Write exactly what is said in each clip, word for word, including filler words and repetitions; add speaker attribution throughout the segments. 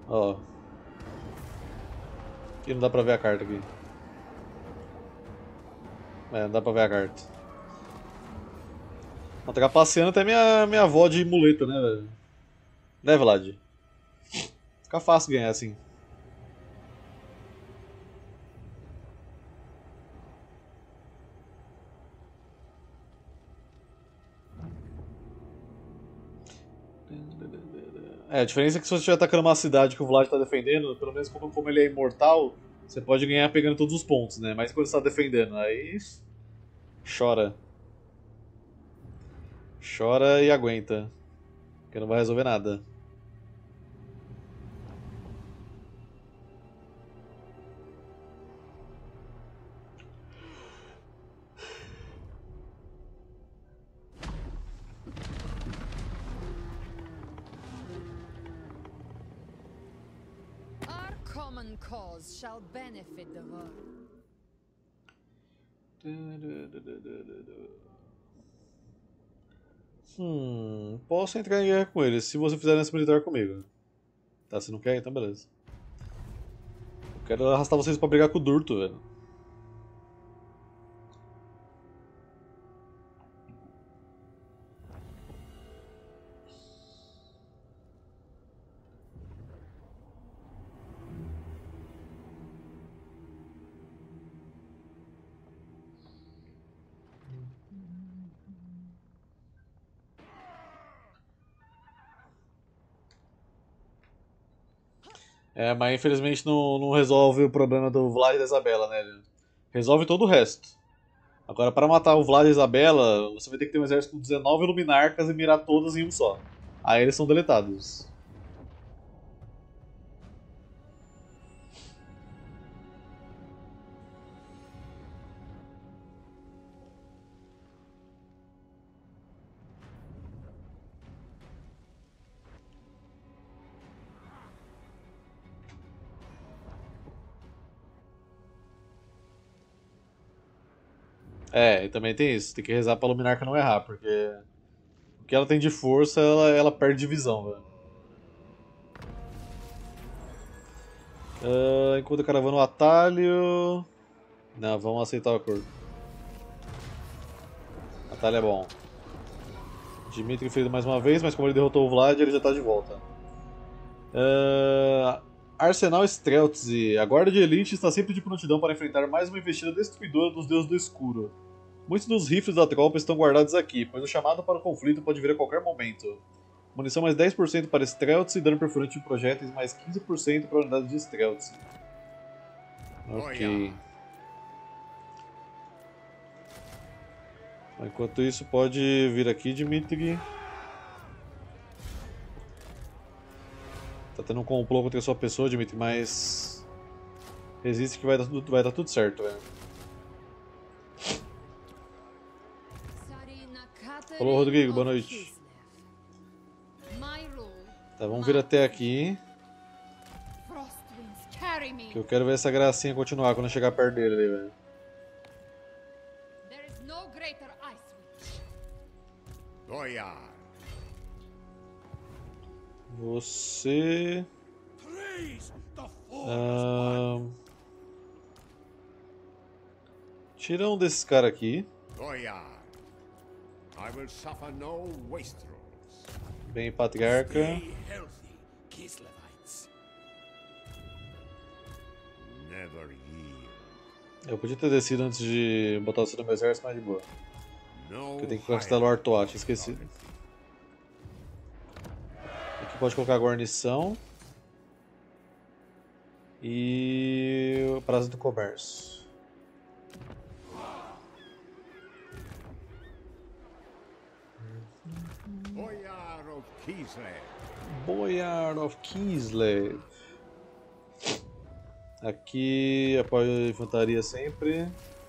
Speaker 1: Ó. Aqui não dá pra ver a carta aqui. É, não dá pra ver a carta. Não, tá passeando até minha, minha avó de muleta, né, velho? Né, Vlad? Fica fácil ganhar assim. É, a diferença é que se você estiver atacando uma cidade que o Vlad tá defendendo, pelo menos como, como ele é imortal, você pode ganhar pegando todos os pontos, né? Mas quando você tá defendendo, aí. Chora. Chora e aguenta. Porque não vai resolver nada.
Speaker 2: Our common cause shall benefit the world.
Speaker 1: Hum, posso entrar em guerra com eles se você fizer aliança militar comigo. Tá, você não quer? Então beleza. Eu quero arrastar vocês pra brigar com o Durto, velho. É, mas infelizmente não, não resolve o problema do Vlad e da Isabela, né? Resolve todo o resto. Agora, para matar o Vlad e a Isabela, você vai ter que ter um exército com dezenove luminarcas e mirar todas em um só. Aí eles são deletados. É, e também tem isso. Tem que rezar pra Luminarca não errar, porque o que ela tem de força, ela, ela perde de visão, velho. Uh, enquanto a caravana no atalho... Não, vamos aceitar o acordo. Atalho é bom. Dmitry ferido mais uma vez, mas como ele derrotou o Vlad, ele já tá de volta. Uh, Arsenal Streltsy. A guarda de elite está sempre de prontidão para enfrentar mais uma investida destruidora dos deuses do escuro. Muitos dos rifles da tropa estão guardados aqui, pois o chamado para o conflito pode vir a qualquer momento. Munição mais dez por cento para Streltsy e dano perfurante de projéteis mais quinze por cento para unidades de Streltsy. Ok. Enquanto isso, pode vir aqui, Dmitry. Tá tendo um complô contra a sua pessoa, Dmitry, mas... resiste que vai dar tudo, vai dar tudo certo, velho. Falou, Rodrigo, boa noite. Tá, vamos vir até aqui. Que eu quero ver essa gracinha continuar quando eu chegar perto dele ali, velho. Você... Ah... Tira um desses caras aqui. Bem, patriarca. Eu podia ter descido antes de botar você no meu exército, mas de boa. Porque eu tenho que conquistar o Artois, tinha esquecido. Aqui pode colocar a guarnição. E o prazo do comércio.
Speaker 3: Boyar of Kislev.
Speaker 1: Boyar of Kislev. Aqui apoio a infantaria sempre.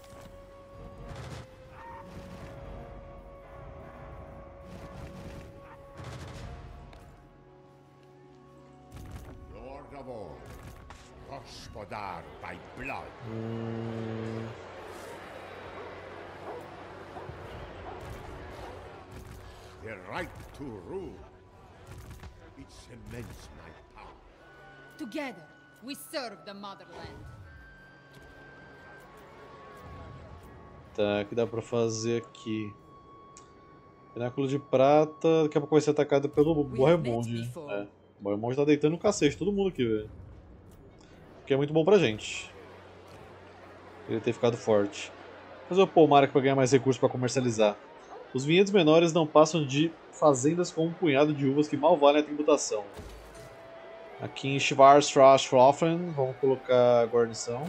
Speaker 3: Lord of all, Gospodar by blood.
Speaker 1: Hum...
Speaker 3: The right to rule. It cements my power.
Speaker 2: Together, we serve the motherland.
Speaker 1: Tá, o que dá pra fazer aqui? Pináculo de prata, daqui a pouco vai ser atacado pelo Bohemonde. É, o Bohemonde tá deitando um cacete, todo mundo aqui, velho. O que é muito bom pra gente. Ele ter ficado forte. Fazer o Polmark pra ganhar mais recursos pra comercializar. Os vinhedos menores não passam de fazendas com um punhado de uvas que mal valem a tributação. Aqui em Schwarzstraßhofen, vamos colocar a guarnição.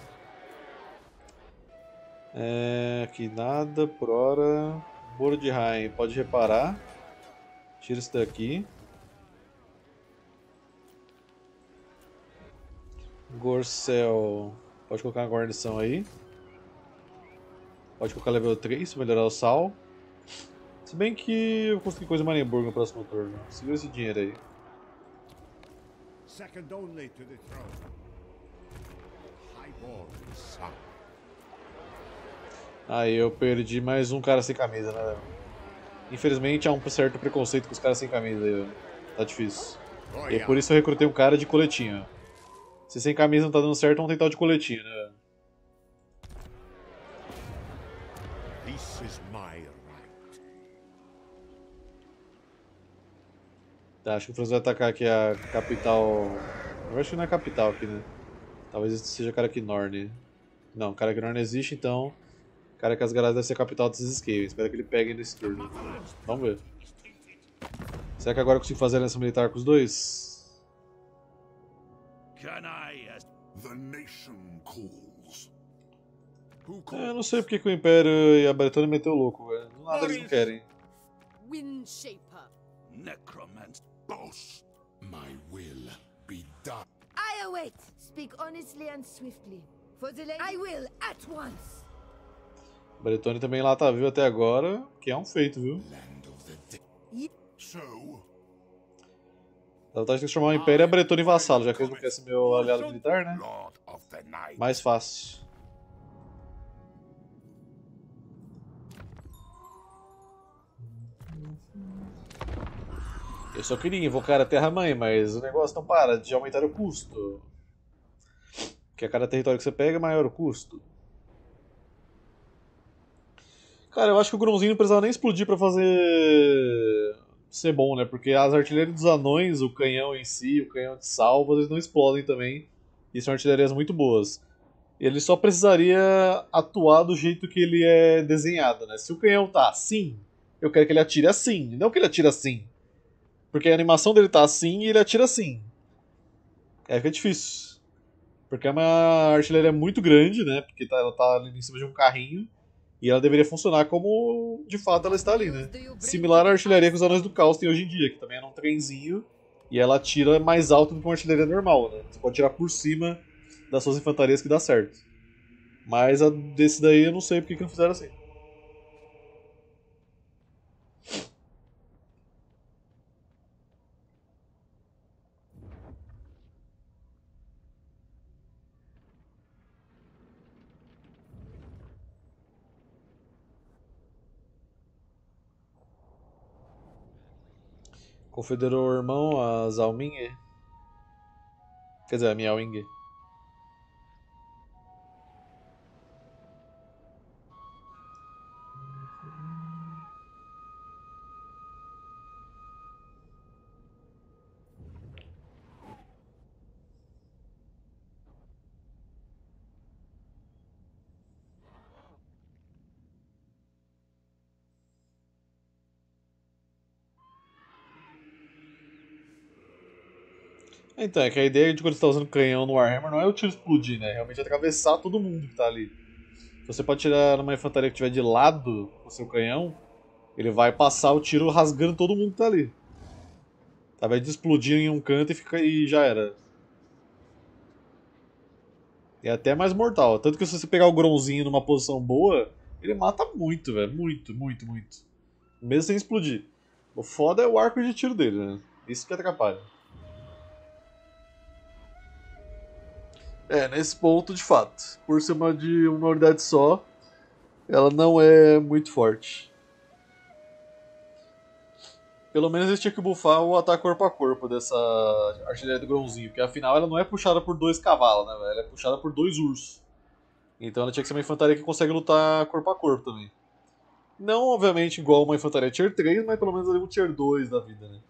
Speaker 1: É, aqui nada por hora. Bordheim, pode reparar. Tira isso daqui. Gorcel, pode colocar uma guarnição aí. Pode colocar level três para melhorar o sal. Se bem que eu consegui coisa em Marienburg no próximo turno. Segura esse dinheiro aí.
Speaker 3: Second only to the throne. Highborn son.
Speaker 1: Aí eu perdi mais um cara sem camisa, né? Infelizmente há um certo preconceito com os caras sem camisa aí, velho. Tá difícil. E é por isso eu recrutei um cara de coletinho. Se sem camisa não tá dando certo, vamos tentar o de coletinho, né?
Speaker 3: This is my right.
Speaker 1: Tá, acho que o Franz vai atacar aqui a capital. Eu acho que não é capital aqui, né? Talvez seja Karaknorn. Não, Karaknorn existe, então. Karakasgaraz deve ser a capital desses Skaven. Espero que ele pegue nesse turno. Vamos ver. Será que agora eu consigo fazer a aliança militar com os dois?
Speaker 3: Can I ask? The nation calls. Who
Speaker 1: É, eu não
Speaker 3: calls?
Speaker 1: sei porque que o Império e a Bretônia meteu o louco, velho. Do nada eles não querem.
Speaker 2: Windshaper.
Speaker 3: Necromancer. Boss. My will be done.
Speaker 4: I await. Speak honestly and swiftly. For the lady, I will at once.
Speaker 1: Bretônia também lá tá vivo até agora, que é um feito, viu?
Speaker 3: Land of the dead. So.
Speaker 1: Dá vontade de transformar o Império e a Bretônia em vassalo, já que eles não querem ser meu aliado militar, né?
Speaker 3: Lord of the night.
Speaker 1: Mais fácil. Eu só queria invocar a Terra-mãe, mas o negócio não para de aumentar o custo. Porque a cada território que você pega, maior o custo. Cara, eu acho que o Grãozinho não precisava nem explodir pra fazer ser bom, né? Porque as artilharias dos anões, o canhão em si, o canhão de salvo, eles não explodem também. E são artilharias muito boas. Ele só precisaria atuar do jeito que ele é desenhado, né? Se o canhão tá assim, eu quero que ele atire assim. Não que ele atire assim. Porque a animação dele tá assim e ele atira assim. Aí fica difícil. Porque é uma artilharia muito grande, né? Porque tá, ela tá ali em cima de um carrinho. E ela deveria funcionar como de fato ela está ali, né? Similar à artilharia que os Anões do Caos têm hoje em dia, que também é um trenzinho e ela atira mais alto do que uma artilharia normal, né? Você pode tirar por cima das suas infantarias que dá certo. Mas a desse daí eu não sei porque que não fizeram assim. Confederou o irmão a Zalminge. Quer dizer, a Miaoing. Então, é que a ideia de quando você tá usando canhão no Warhammer não é o tiro explodir, né? Realmente é atravessar todo mundo que tá ali. Você pode tirar numa infantaria que estiver de lado com o seu canhão, ele vai passar o tiro rasgando todo mundo que tá ali. Tá, vai de explodir em um canto e, fica, e já era. É até mais mortal. Tanto que se você pegar o Grãozinho numa posição boa, ele mata muito, velho. Muito, muito, muito. Mesmo sem explodir. O foda é o arco de tiro dele, né? Isso que atrapalha. É, nesse ponto, de fato. Por ser uma de uma unidade só, ela não é muito forte. Pelo menos eles tinham que buffar o ataque corpo a corpo dessa artilharia do Grãozinho, porque afinal ela não é puxada por dois cavalos, né, velho? Ela é puxada por dois ursos. Então ela tinha que ser uma infantaria que consegue lutar corpo a corpo também. Não, obviamente, igual uma infantaria tier três, mas pelo menos ali um tier dois da vida, né?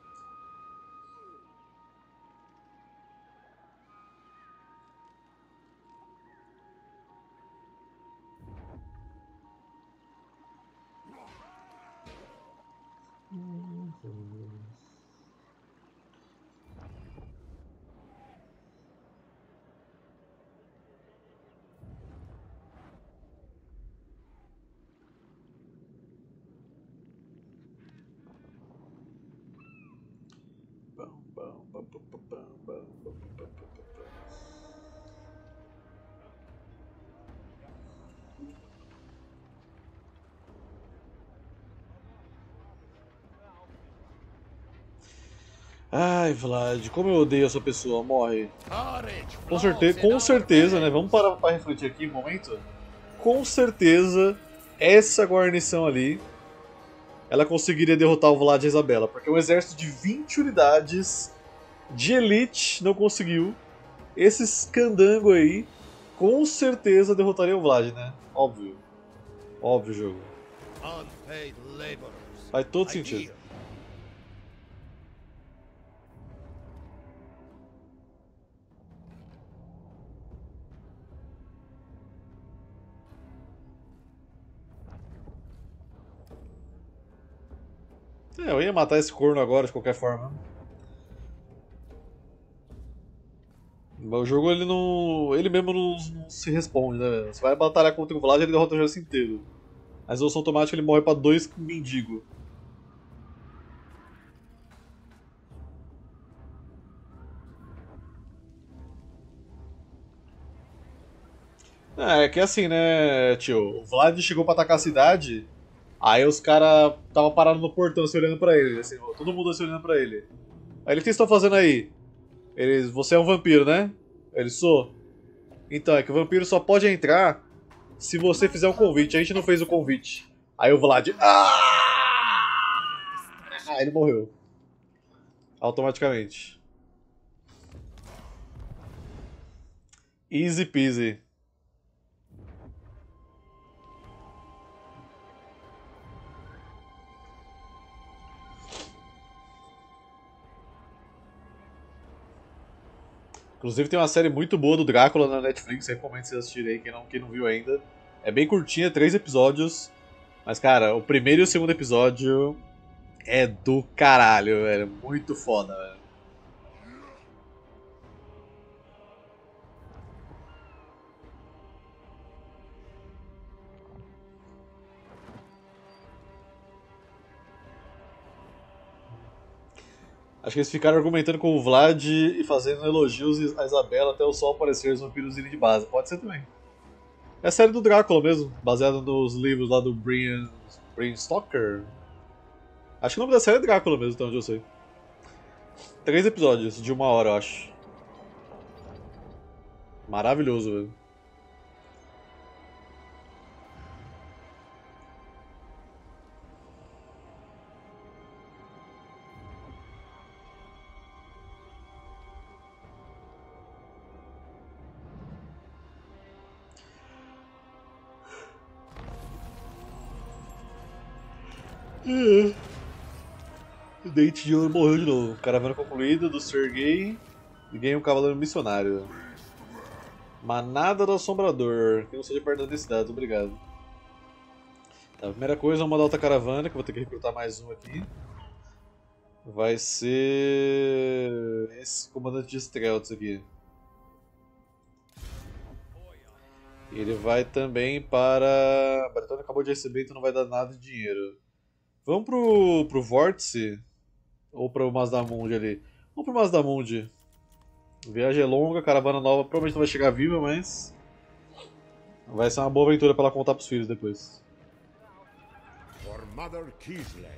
Speaker 1: Ai, Vlad, como eu odeio essa pessoa, morre. Com, certe com certeza, né? Vamos parar pra refletir aqui um momento? Com certeza, essa guarnição ali, ela conseguiria derrotar o Vlad e a Isabela, porque um exército de vinte unidades de elite não conseguiu. Esses candango aí, com certeza derrotaria o Vlad, né? Óbvio. Óbvio, jogo. Faz todo sentido. É, eu ia matar esse corno agora de qualquer forma. Mas o jogo ele não. Ele mesmo não, não se responde, né? Você vai batalhar contra o Vlad e ele derrota o exército inteiro. A resolução automática ele morre pra dois mendigos. É, é que assim, né, tio? O Vlad chegou pra atacar a cidade. Aí os caras tava parados no portão se olhando pra ele, assim, todo mundo se olhando pra ele. Aí ele, o que vocês estão fazendo aí? Eles, você é um vampiro, né? Ele, sou. Então, é que o vampiro só pode entrar se você fizer um convite. A gente não fez o convite. Aí o Vlad... Ah! Ah, ele morreu. Automaticamente. Easy peasy. Inclusive tem uma série muito boa do Drácula na Netflix, recomendo vocês assistirem aí, quem não, quem não viu ainda. É bem curtinha, três episódios. Mas, cara, o primeiro e o segundo episódio é do caralho, velho. Muito foda, velho. Acho que eles ficaram argumentando com o Vlad e fazendo elogios a Isabela até o sol aparecer e os vampiros irem de base. Pode ser também. É a série do Drácula mesmo, baseada nos livros lá do Bram, Bram Stoker. Acho que o nome da série é Drácula mesmo, então onde eu sei. Três episódios, de uma hora, eu acho. Maravilhoso, velho. Uhum. Dente de ouro morreu de novo. Caravana concluída do Sergei e ganha um cavaleiro missionário. Manada do Assombrador. Que não seja perto das cidades, obrigado. Tá, a primeira coisa, vamos mandar outra caravana, que eu vou ter que recrutar mais um aqui. Vai ser esse comandante de Strelts aqui. Ele vai também para... A Bretônia acabou de receber, então não vai dar nada de dinheiro. Vamos pro, pro Vórtice? Ou pro Mazdamundi ali? Vamos pro Mazdamundi. Viagem é longa, caravana nova, provavelmente não vai chegar viva, mas... vai ser uma boa aventura pra ela contar pros filhos depois.
Speaker 3: For Mother Kislev.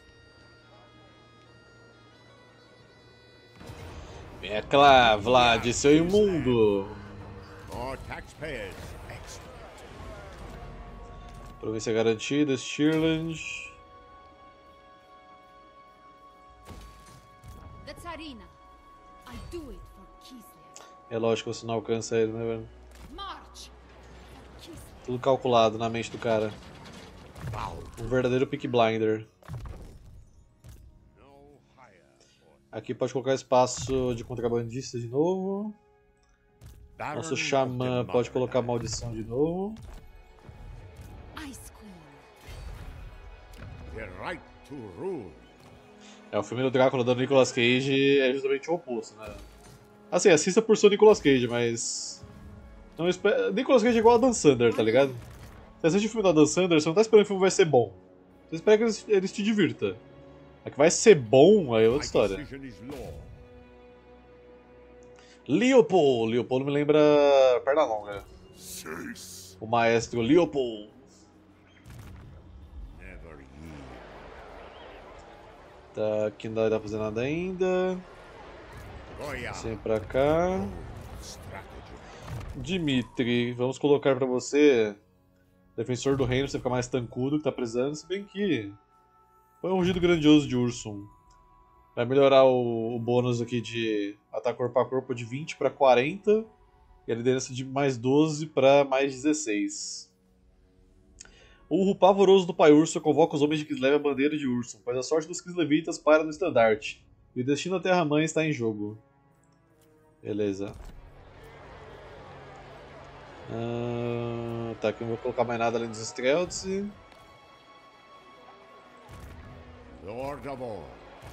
Speaker 1: Vem cá, Vlad, seu imundo!
Speaker 3: For taxpayers. Excellent.
Speaker 1: Província garantida, Stirland.
Speaker 2: Do it for Kislev.
Speaker 1: É lógico que você não alcança ele, né, velho?
Speaker 2: March for Kislev.
Speaker 1: Tudo calculado na mente do cara. Um verdadeiro Peaky Blinder. Aqui pode colocar espaço de contrabandista de novo. Nosso xamã pode colocar maldição de novo.
Speaker 2: Ice Queen.
Speaker 3: The right to rule.
Speaker 1: É, o filme do Drácula do Nicolas Cage é justamente o oposto, né? Assim, assista por ser Nicolas Cage, mas... Não espera... Nicolas Cage é igual a Dan Sander, tá ligado? Você assiste o filme da Dan Sander, você não tá esperando que o filme vai ser bom. Você espera que eles, eles te divirtam. É que vai ser bom, aí é outra história. Leopold! Leopold me lembra Pernalonga. O maestro Leopold. Tá, aqui não dá pra fazer nada ainda. Vem pra cá. Dimitri, vamos colocar pra você defensor do reino, pra você ficar mais tancudo, que tá precisando. Se bem que foi um rugido grandioso de Ursum. Vai melhorar o, o bônus aqui de ataque corpo a corpo de vinte para quarenta. E a liderança de mais doze para mais dezesseis. O urro pavoroso do pai Urso convoca os homens de Kislev à bandeira de Ursum, pois a sorte dos Kislevitas para no estandarte. E o destino da Terra-mãe está em jogo. Beleza. Ah, tá, aqui eu não vou colocar mais nada além dos Strelts.
Speaker 3: Lord of all.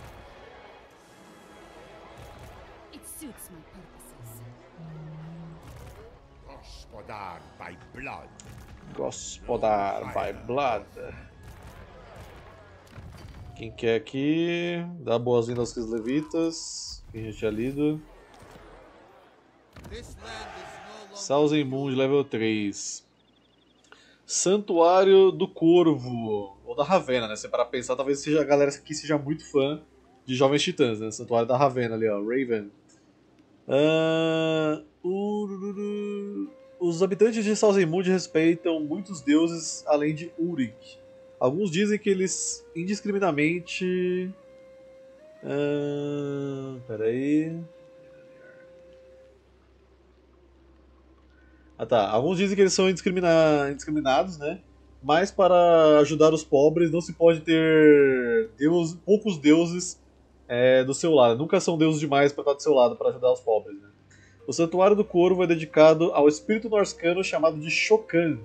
Speaker 2: It suits my purposes.
Speaker 3: Gospodar by blood.
Speaker 1: Gospodar by Blood. Quem quer aqui? Dá boas-vindas aos Kislevitas. Quem já tinha lido. Salzenmund, level três. Santuário do Corvo. Ou da Ravenna, né? Se parar pra pensar, talvez seja, a galera aqui seja muito fã de Jovens Titãs, né? Santuário da Ravenna ali, ó. Raven. Uh, uh, os habitantes de Salzenmund respeitam muitos deuses além de Ulrich. Alguns dizem que eles indiscriminadamente... Uh, peraí... Ah tá, alguns dizem que eles são indiscrimina... indiscriminados, né? Mas para ajudar os pobres não se pode ter deus... poucos deuses é, do seu lado. Nunca são deuses demais para estar do seu lado para ajudar os pobres, né? O Santuário do Corvo é dedicado ao espírito norscano chamado de Shokan,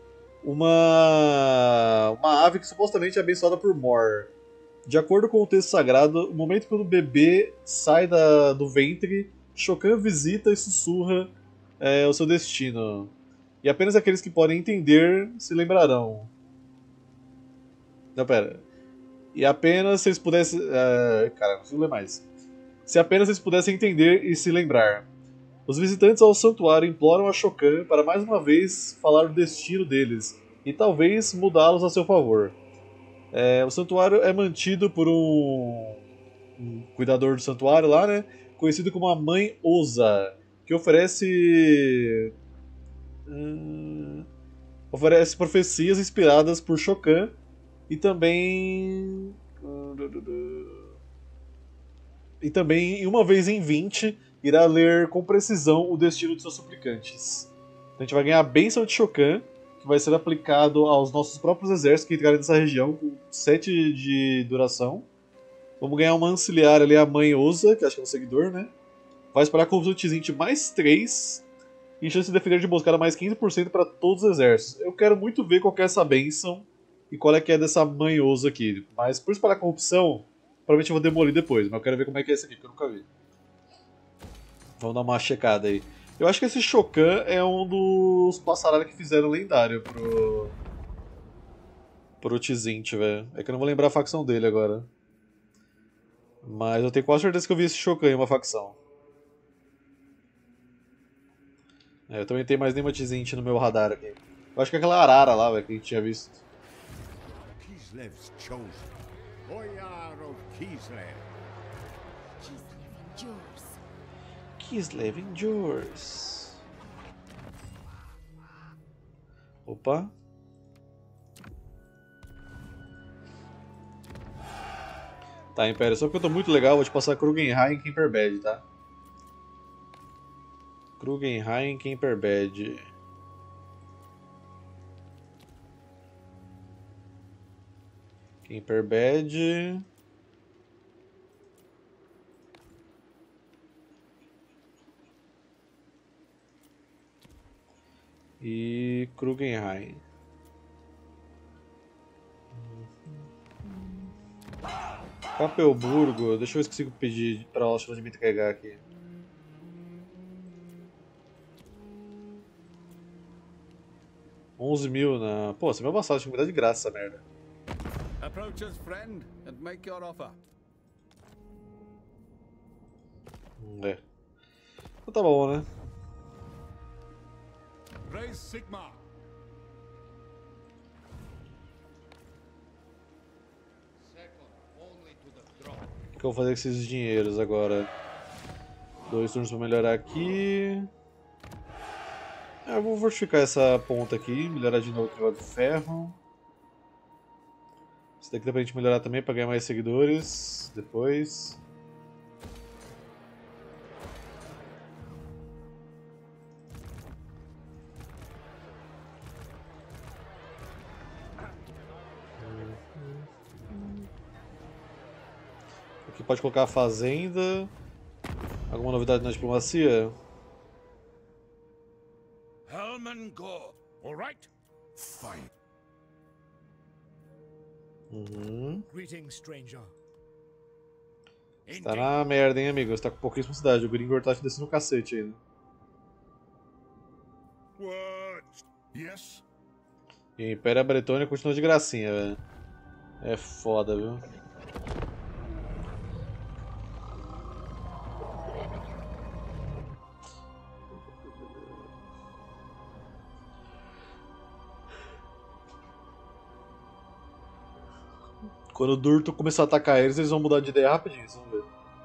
Speaker 1: uma, uma ave que supostamente é abençoada por Mor. De acordo com o texto sagrado, no momento quando o bebê sai da, do ventre, Shokan visita e sussurra é, o seu destino. E apenas aqueles que podem entender se lembrarão. Não, pera. E apenas se eles pudessem... Uh, cara, não consigo ler mais. Se apenas eles pudessem entender e se lembrar. Os visitantes ao santuário imploram a Shokan para mais uma vez falar do destino deles e talvez mudá-los a seu favor. É, o santuário é mantido por um, um cuidador do santuário lá, né? Conhecido como a Mãe Osa, que oferece hum, oferece profecias inspiradas por Shokan e também e também uma vez em vinte irá ler com precisão o destino de seus suplicantes. Então a gente vai ganhar a bênção de Shokan, que vai ser aplicado aos nossos próprios exércitos que entrarem nessa região, com sete de duração. Vamos ganhar uma auxiliar ali, a Mãe Osa, que acho que é um seguidor, né? Vai esperar corrupção de Tzint mais três e chance de defender de emboscada mais quinze por cento para todos os exércitos. Eu quero muito ver qual que é essa bênção e qual é que é dessa Mãe Osa aqui. Mas por espalhar corrupção, provavelmente eu vou demolir depois, mas eu quero ver como é que é esse aqui, que eu nunca vi. Vamos dar uma checada aí. Eu acho que esse Shokan é um dos passaralhos que fizeram lendário pro... pro Tzint, velho. É que eu não vou lembrar a facção dele agora. Mas eu tenho quase certeza que eu vi esse Shokan em uma facção. É, eu também tenho mais nenhuma Tzint no meu radar aqui. Eu acho que é aquela arara lá, véio, que a gente tinha visto.
Speaker 3: Kislev's chosen. Boyar of Kislev.
Speaker 2: Kislev endures.
Speaker 1: Kislev endures. Opa. Tá, Império, só porque eu tô muito legal, vou te passar Krugenheim e Kimperbad, tá? Krugenheim, Kemperbad. Kemperbad. E Krugenheim. Capelburgo, deixa eu ver se consigo pedir pra Oscar de me entregar aqui. onze mil na. Pô, você vai passar, tinha que me dar de graça essa merda.
Speaker 5: Approach us, friend, and make your offer.
Speaker 1: É. Então tá bom, né?
Speaker 3: Raise Sigma.
Speaker 1: O que eu vou fazer com esses dinheiros agora? Dois turnos pra melhorar aqui. É, eu vou fortificar essa ponta aqui, melhorar de novo o negócio do ferro. Isso daqui dá pra gente melhorar também pra ganhar mais seguidores depois. Aqui pode colocar a fazenda. Alguma novidade na diplomacia?
Speaker 3: Helman Gore. All right. Fine.
Speaker 1: Uhum.
Speaker 6: Greetings, stranger.
Speaker 1: Você tá na merda, hein, amigo? Você tá com pouquíssima cidade. O Gringor tá te descendo o cacete ainda.
Speaker 3: What? Yes.
Speaker 1: E o Império Bretônia continua de gracinha, velho. É foda, viu? Quando o Durto começar a atacar eles, eles vão mudar de ideia rapidinho, vocês vão ver.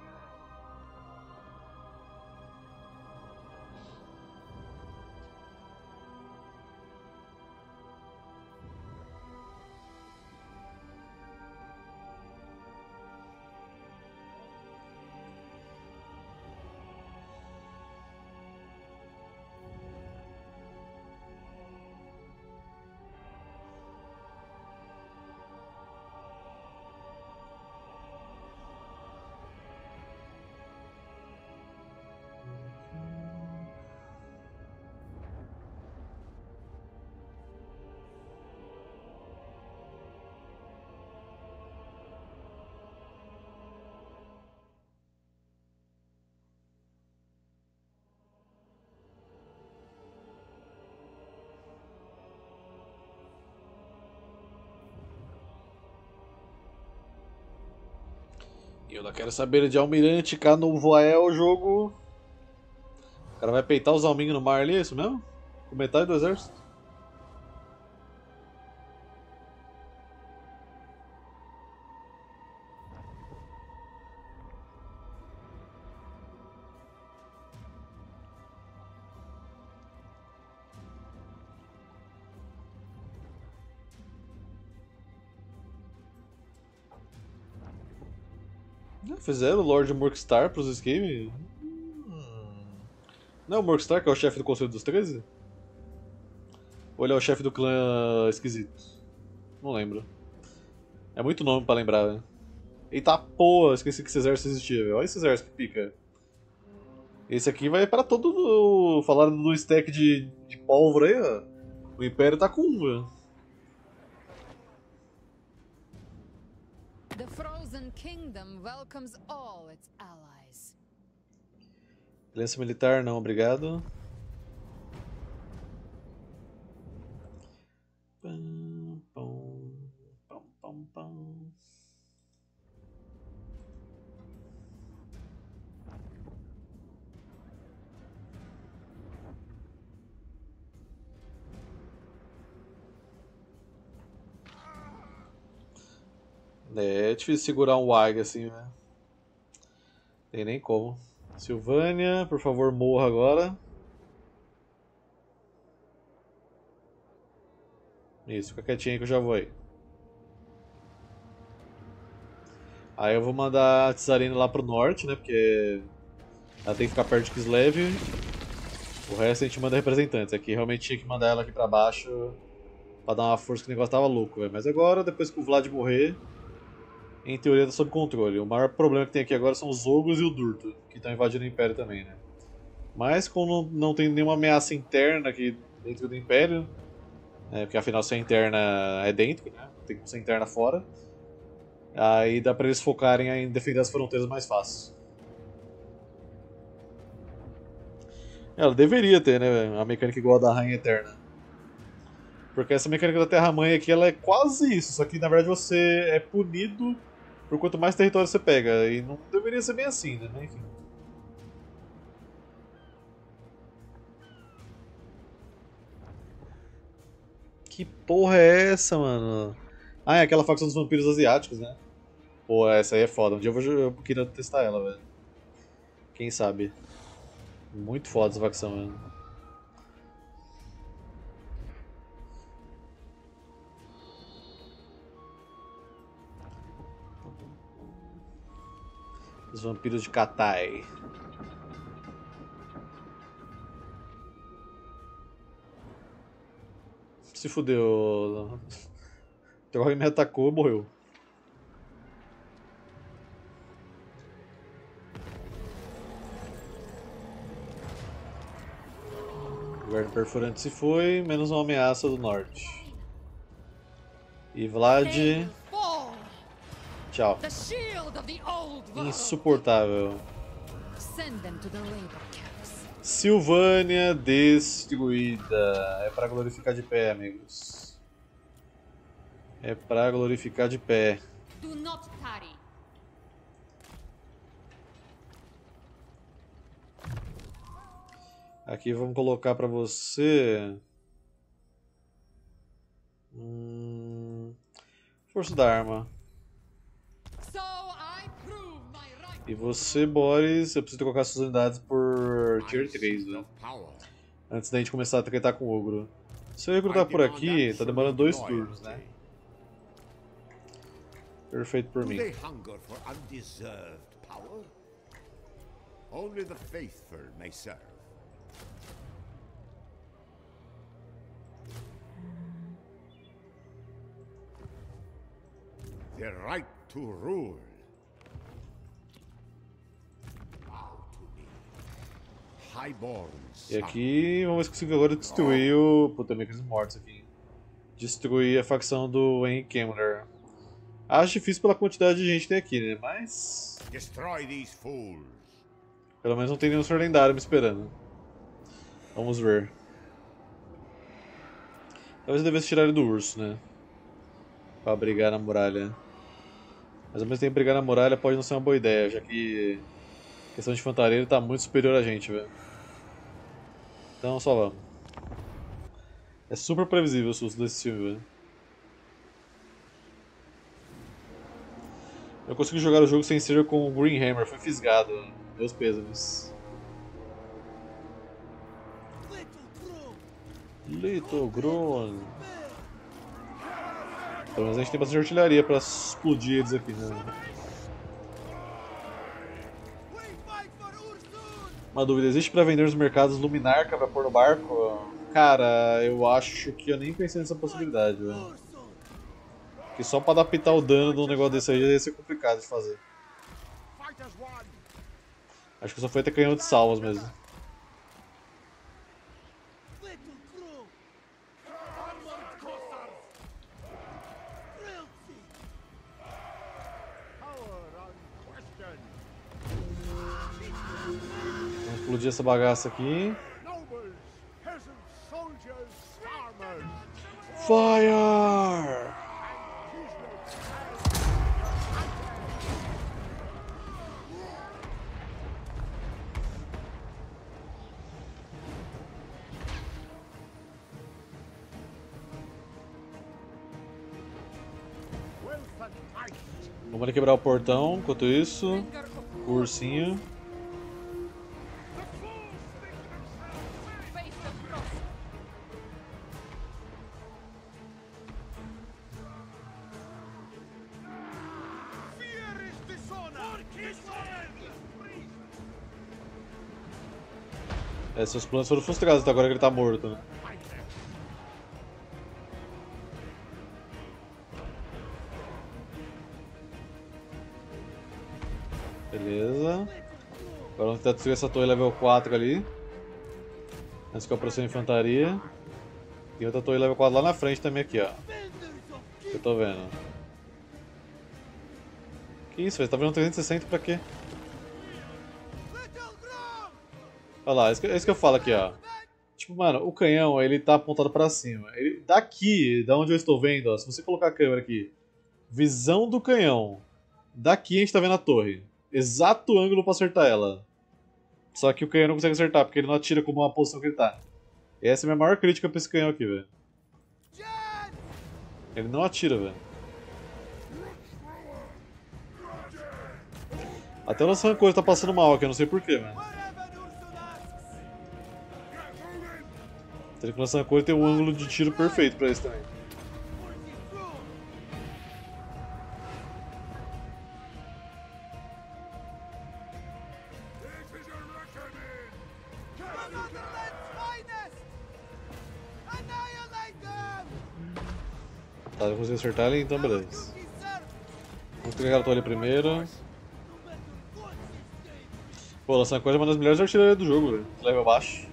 Speaker 1: E eu não quero saber de Almirante cá no Voel o jogo. O cara vai peitar os alminhos no mar ali, é isso mesmo? Com metade do exército? Fizeram o Lord Morkstar pros Skave? Hum. Não é o Morkstar que é o chefe do Conselho dos treze? Ou ele é o chefe do clã esquisito? Não lembro. É muito nome pra lembrar, né? Eita porra, esqueci que esse exército existia, velho. Olha esse exército que pica. Esse aqui vai para todo o... Falaram no stack de, de pólvora aí, ó. O Império tá com um, velho.
Speaker 2: The Frozen Kingdom welcomes all its allies.
Speaker 1: Aliança militar, não, obrigado. Pam, pam, pam, pam, pam. É, é difícil segurar um W A G assim, né? Tem nem como. Silvânia, por favor, morra agora. Isso, fica quietinho aí que eu já vou aí. Aí eu vou mandar a Tsarina lá pro norte, né? Porque ela tem que ficar perto de Kislev. O resto a gente manda representantes. Aqui realmente tinha que mandar ela aqui pra baixo pra dar uma força que o negócio tava louco, véio. Mas agora, depois que o Vlad morrer, em teoria tá sob controle. O maior problema que tem aqui agora são os ogros e o Durto, que estão invadindo o Império também, né? Mas como não, não tem nenhuma ameaça interna aqui dentro do Império, né, porque afinal se é interna é dentro, né? Tem que ser interna fora, aí dá pra eles focarem em defender as fronteiras mais fácil. Ela deveria ter, né, a mecânica igual a da Rainha Eterna. Porque essa mecânica da Terra-mãe aqui, ela é quase isso, só que na verdade você é punido por quanto mais território você pega, e não deveria ser bem assim, né, enfim. Que porra é essa, mano? Ah, é aquela facção dos vampiros asiáticos, né? Pô, essa aí é foda, um dia eu, vou, eu queria testar ela, velho. Quem sabe? Muito foda essa facção, mano. Os vampiros de Katai. Se fudeu. O Trog me atacou e morreu. O guarda perfurante se foi, menos uma ameaça do norte. E Vlad. Tchau. Insuportável. Silvânia destruída. É pra glorificar de pé, amigos. É pra glorificar de pé. Aqui vamos colocar pra você. Hum... Força da arma. E você, Boris, eu preciso colocar suas unidades por tier três, né? Antes da gente começar a tretar com o ogro. Se eu recrutar por aqui, tá demorando dois turnos, né? Perfeito por mim.
Speaker 3: The right to rule.
Speaker 1: E aqui vamos conseguir agora destruir o... Puta, meio que eles mortos aqui. Destruir a facção do Henry Kemmler. Acho difícil pela quantidade de gente que tem aqui, né? Mas... Pelo menos não tem nenhum senhor lendário me esperando. Vamos ver. Talvez eu devesse tirar ele do urso, né? Pra brigar na muralha. Mas ao mesmo tempo brigar na muralha pode não ser uma boa ideia, já que... A questão de infantaria ele tá muito superior a gente, velho. Então só vamos. É super previsível o susto desse filme, velho. Eu consegui jogar o jogo sem ser com o Greenhammer, foi fisgado. Meus pêsames. Little Grown. Pelo menos a gente tem bastante artilharia pra explodir eles aqui, né? Uma dúvida, existe pra vender nos mercados luminarca pra pôr no barco? Cara, eu acho que eu nem pensei nessa possibilidade, velho. Porque só pra adaptar o dano de um negócio desse aí ia ser complicado de fazer. Acho que só foi até canhão de salvas mesmo. Vamos explodir essa bagaça aqui. Fire! Vamos ali quebrar o portão, enquanto isso, o ursinho. É, seus planos foram frustrados até agora que ele tá morto, né? Beleza. Agora vamos tentar destruir essa torre level quatro ali. Antes que eu aproxime a infantaria. E outra torre level quatro lá na frente também aqui, ó. Que eu tô vendo. Que isso, velho? Tá vendo trezentos e sessenta pra quê? Olha lá, é isso que, é isso que eu falo aqui, ó. Tipo, mano, o canhão, ele tá apontado pra cima. Ele, daqui, da onde eu estou vendo, ó, se você colocar a câmera aqui, visão do canhão. Daqui a gente tá vendo a torre. Exato ângulo pra acertar ela. Só que o canhão não consegue acertar, porque ele não atira como uma posição que ele tá. E essa é a minha maior crítica pra esse canhão aqui, velho. Ele não atira, velho. Até o lança-rancor tá passando mal aqui, eu não sei porquê, velho. Teria que o lança-rancor tem um ângulo de tiro perfeito pra isso também. Tá, eu consegui acertar ele, então beleza. Vamos pegar a torre primeiro. Pô, lança-rancor é uma das melhores artilharias do jogo, velho. Level baixo.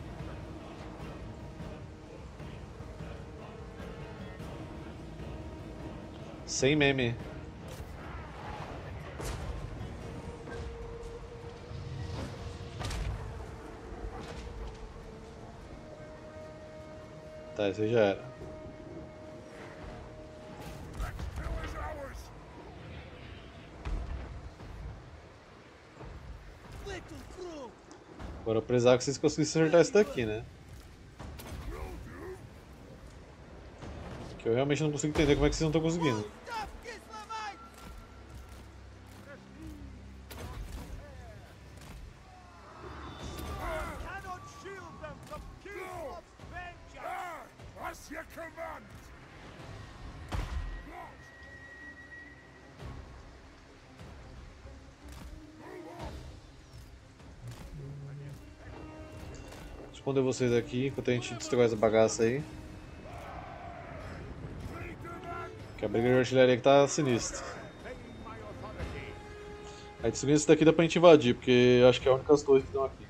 Speaker 1: Sem meme. Tá, esse já era. Agora eu precisava que vocês conseguissem acertar esse daqui, né? Que eu realmente não consigo entender como é que vocês não estão conseguindo. Esconder vocês aqui enquanto a gente destrói essa bagaça aí. Que a briga de artilharia aqui tá sinistra. Aí destruindo esse daqui dá pra gente invadir, porque eu acho que é a única torre que estão aqui.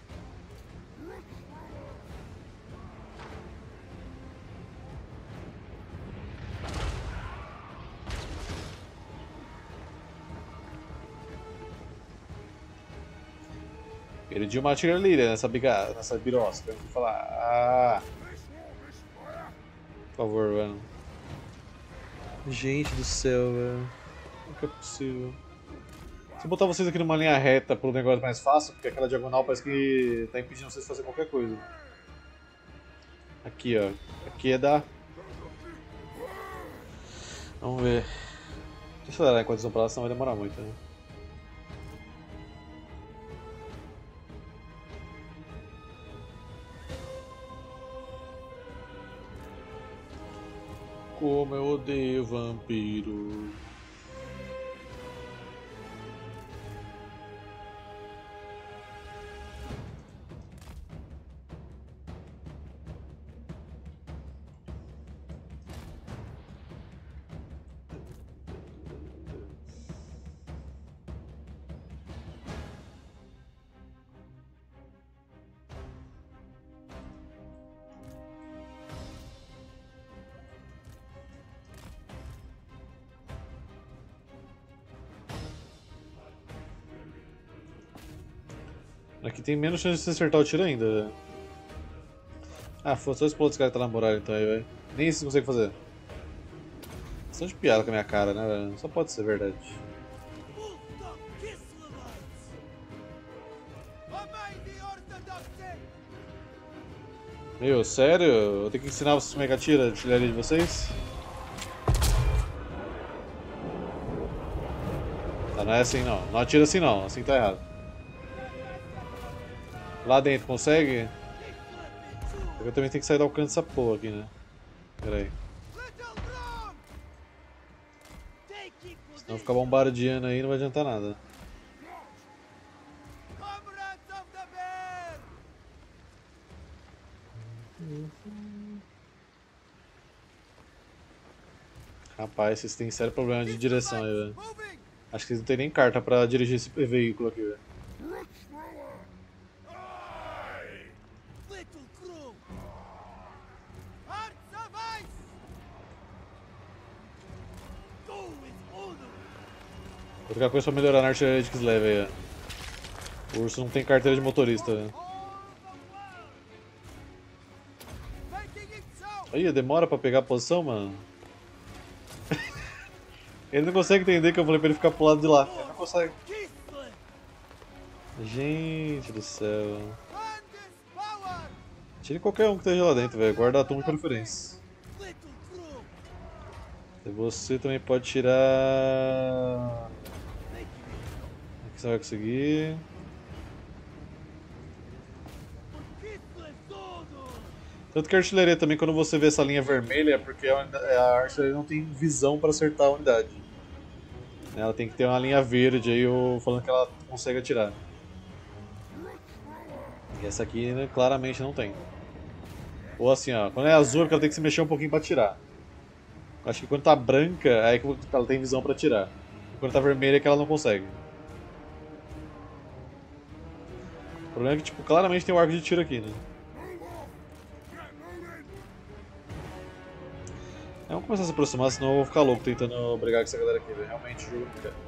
Speaker 1: Perdi uma artilharia nessa biga, nessa birosca. Eu vou falar. Ah! Por favor, velho. Gente do céu, velho. Como que é possível? Se eu botar vocês aqui numa linha reta pro negócio mais fácil, porque aquela diagonal parece que tá impedindo vocês de fazer qualquer coisa. Aqui, ó. Aqui é da. Vamos ver. Deixa eu acelerar enquanto eles vão pra lá, senão vai demorar muito, né? Como eu odeio vampiro. Aqui tem menos chance de você acertar o tiro ainda. Ah, foi só explodir esse cara que tá na muralha então aí, velho. Nem isso você consegue fazer. São de piada com a minha cara, né, velho? Só pode ser verdade. Meu, sério? Eu tenho que ensinar vocês como é que atira a artilharia de vocês? Tá, não é assim não. Não atira assim não, assim tá errado. Lá dentro, consegue? Eu também tenho que sair do alcance dessa porra aqui, né? Pera aí. Senão ficar bombardeando aí não vai adiantar nada. Rapaz, vocês têm sério problema de direção aí, velho. Acho que vocês não tem nem carta pra dirigir esse veículo aqui, velho. Outra coisa pra melhorar na artilharia de Kislev aí, ó. O urso não tem carteira de motorista, velho. Aí, demora pra pegar a posição, mano. Ele não consegue entender que eu falei pra ele ficar pro lado de lá. Ele não consegue. Gente do céu. Tire qualquer um que esteja lá dentro, velho. Guarda a turma de preferência. E você também pode tirar... Aqui você vai conseguir. Tanto que a artilharia também, quando você vê essa linha vermelha, é porque a artilharia não tem visão para acertar a unidade. Ela tem que ter uma linha verde aí, falando que ela consegue atirar. E essa aqui, né, claramente não tem. Ou assim, ó, quando é azul é porque ela tem que se mexer um pouquinho para atirar. Acho que quando tá branca, aí que ela tem visão para atirar. E quando tá vermelha é que ela não consegue. O problema é que, tipo, claramente tem um arco de tiro aqui, né? Vamos começar a se aproximar, senão eu vou ficar louco tentando brigar com essa galera aqui, velho. Realmente, juro que quero.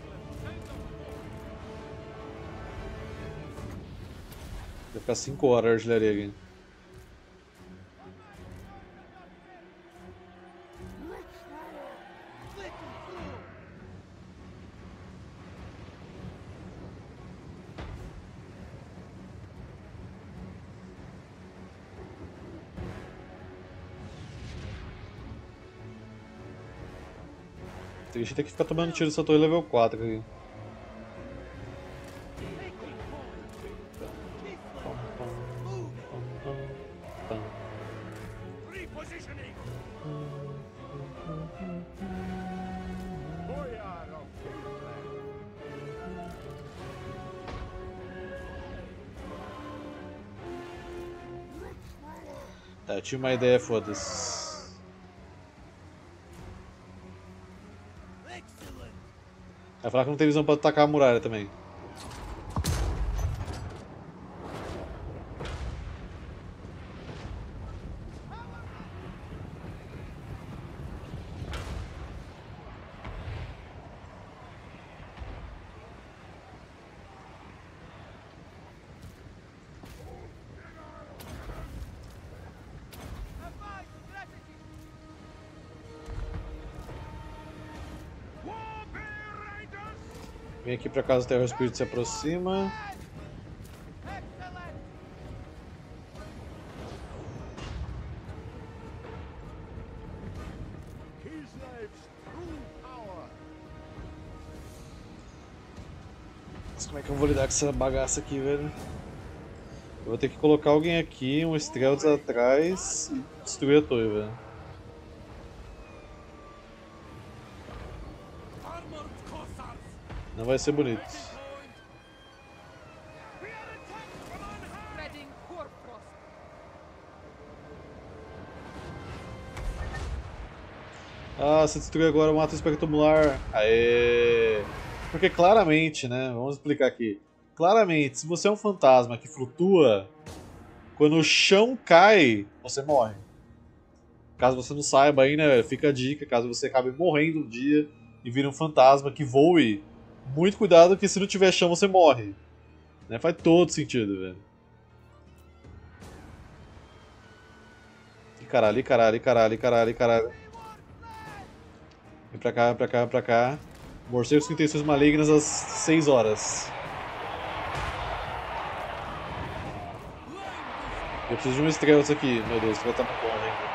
Speaker 1: Vai ficar cinco horas a artilharia aqui. A gente tem que ficar tomando tiro dessa torre level quatro aqui. Tá, eu tinha uma ideia, foda-se. Vai falar que não tem visão pra atacar a muralha também. Vem aqui pra casa até o espírito se aproxima. Mas como é que eu vou lidar com essa bagaça aqui, velho? Eu vou ter que colocar alguém aqui, um Strelts atrás e destruir a torre, velho. Não vai ser bonito. Ah, se destruir agora, mata o espectromular. Aê! Porque claramente, né? Vamos explicar aqui. Claramente, se você é um fantasma que flutua, quando o chão cai, você morre. Caso você não saiba aí, né? Fica a dica, caso você acabe morrendo um dia e vire um fantasma que voe, muito cuidado que se não tiver chão você morre. Né? Faz todo sentido, velho. Ih, caralho, ih, caralho, ih, caralho, ih, caralho, ih, caralho. Vem pra cá, vem pra cá, vem pra cá. Morcegos com intenções malignas às seis horas. Eu preciso de um Strelts aqui. Meu Deus, o Strelts tá muito bom ainda.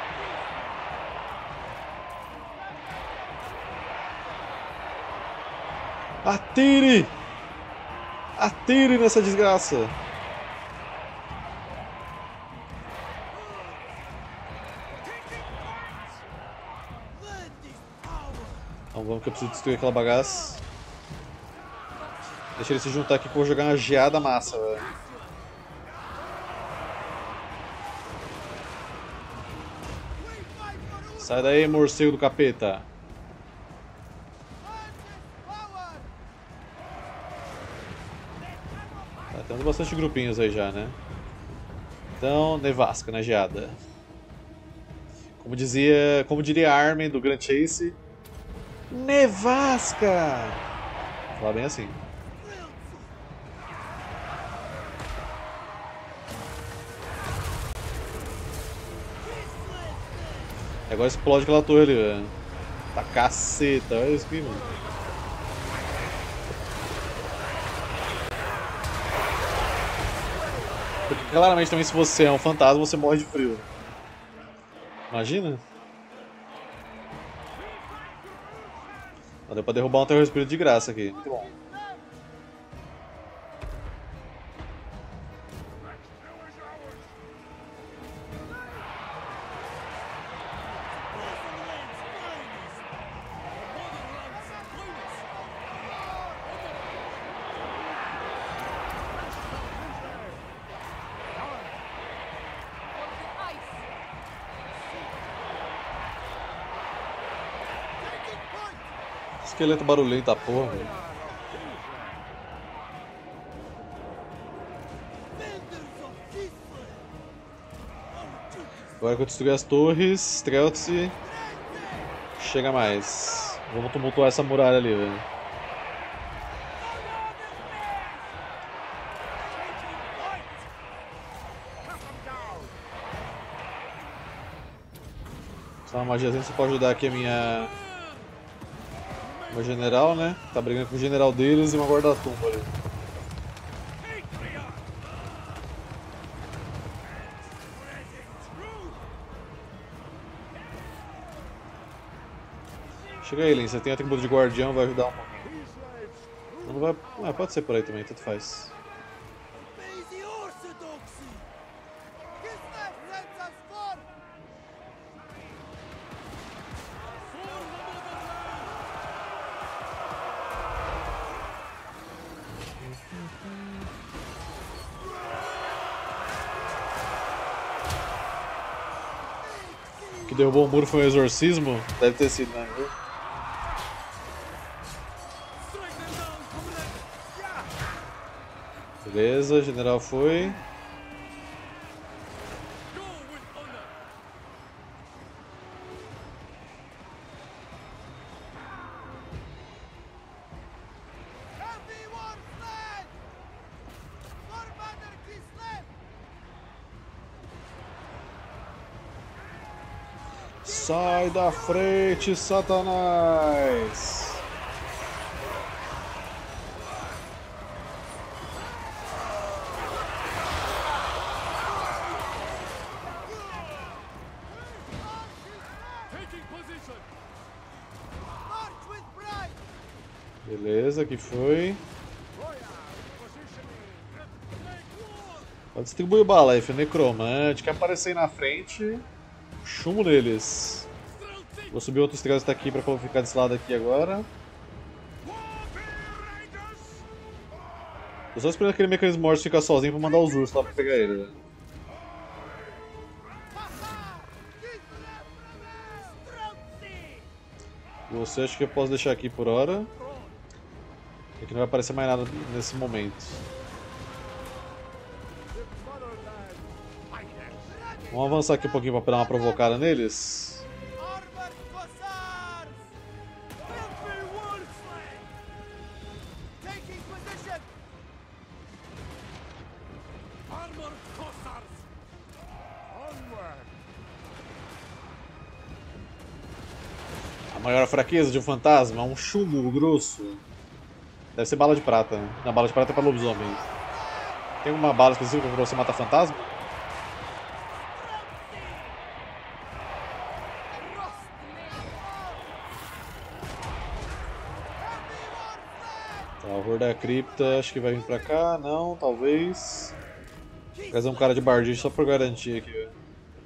Speaker 1: Atire! Atire nessa desgraça! Então vamos que eu preciso destruir aquela bagaça. Deixa ele se juntar aqui que eu vou jogar uma geada massa, velho. Sai daí, morcego do capeta. Tá tendo bastante grupinhos aí já, né? Então, nevasca na geada. Como dizia, como diria Armin do Grand Chase, nevasca! Fala bem assim. E agora explode aquela torre ali, velho. Tá caceta, olha isso aqui, mano. Porque claramente também se você é um fantasma, você morre de frio. Imagina? Ah, deu pra derrubar um terror espírito de graça aqui. Muito bom. Esqueleto barulhento da porra, velho. Agora que eu destruir as torres, Streltsy chega mais. Vamos tumultuar essa muralha ali, velho. Só uma magiazinha só pode ajudar aqui a minha... Meu general, né? Tá brigando com o general deles e uma guarda-tumba ali. Chega aí, Lin. Você tem atributo de guardião, vai ajudar um pouquinho. Não vai... Ah, pode ser por aí também, tanto faz. Que derrubou o muro foi um exorcismo? Deve ter sido, né? Beleza, general foi. Sai da frente, Satanás! Beleza, que foi. Pode distribuir bala aí, filho. Necromante. Quer aparecer aí na frente? Chumbo neles. Vou subir outro estrela que tá aqui pra ficar desse lado aqui agora. Tô só esperando aquele mecanismo morto ficar sozinho pra mandar os ursos lá pra pegar ele, velho. Você acho que eu posso deixar aqui por hora. Aqui não vai aparecer mais nada nesse momento. Vamos avançar aqui um pouquinho para dar uma provocada neles. A maior fraqueza de um fantasma é um chumbo grosso. Deve ser bala de prata, né? Não, bala de prata é para lobisomem. Tem uma bala específica para você matar fantasma? Tá, o Horda da Cripta acho que vai vir pra cá, não, talvez. Vou trazer um cara de bardiche só por garantia aqui, velho.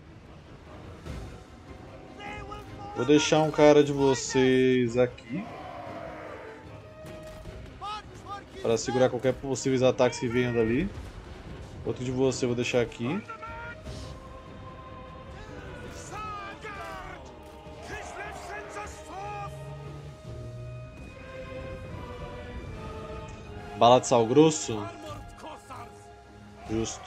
Speaker 1: Vou deixar um cara de vocês aqui para segurar qualquer possíveis ataques que venham dali. Outro de você eu vou deixar aqui. Bala de sal grosso? Justo.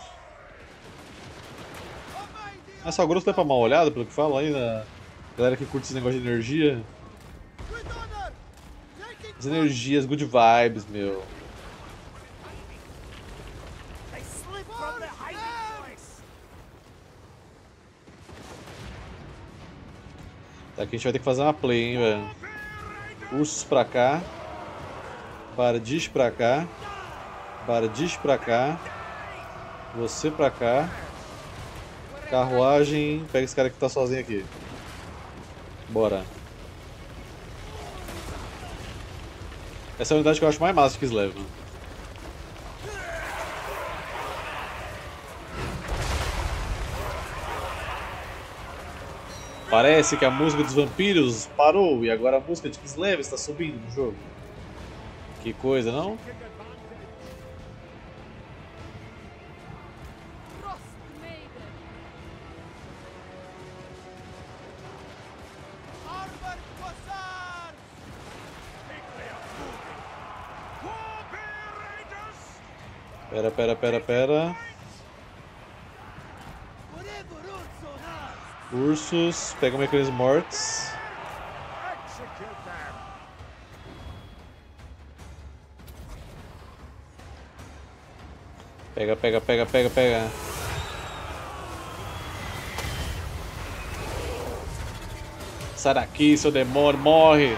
Speaker 1: Mas sal grosso não é pra mal olhado, pelo que falam aí, na galera que curte esse negócio de energia. As energias, good vibes, meu. Aqui a gente vai ter que fazer uma play, hein, velho. Ursos pra cá. Bardiche pra cá. Bardiche pra cá. Você pra cá. Carruagem. Pega esse cara que tá sozinho aqui. Bora. Essa é a unidade que eu acho mais massa de Kislev, mano. Parece que a música dos vampiros parou e agora a música de Kislev está subindo no jogo. Que coisa, não? Pera, pera, pera, pera. Ursos, pega mecanismos mortos. Pega, pega, pega, pega, pega. Sai daqui, seu demônio, morre!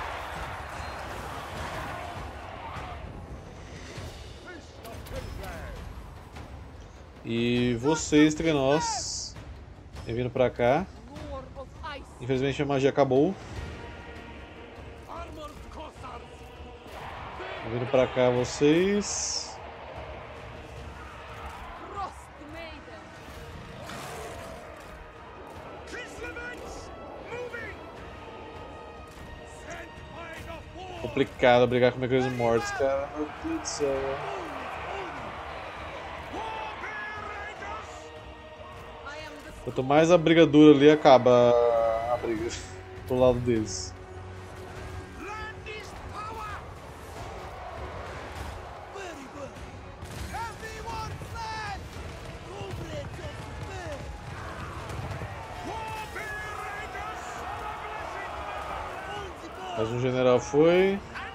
Speaker 1: E vocês, trenós, vem vindo pra cá. Infelizmente a magia acabou. Vem vindo pra cá vocês. Complicado brigar com mecanismos mortos, cara. Meu Deus do céu. Quanto mais a briga dura ali, acaba a briga pro lado deles. Mais um general foi.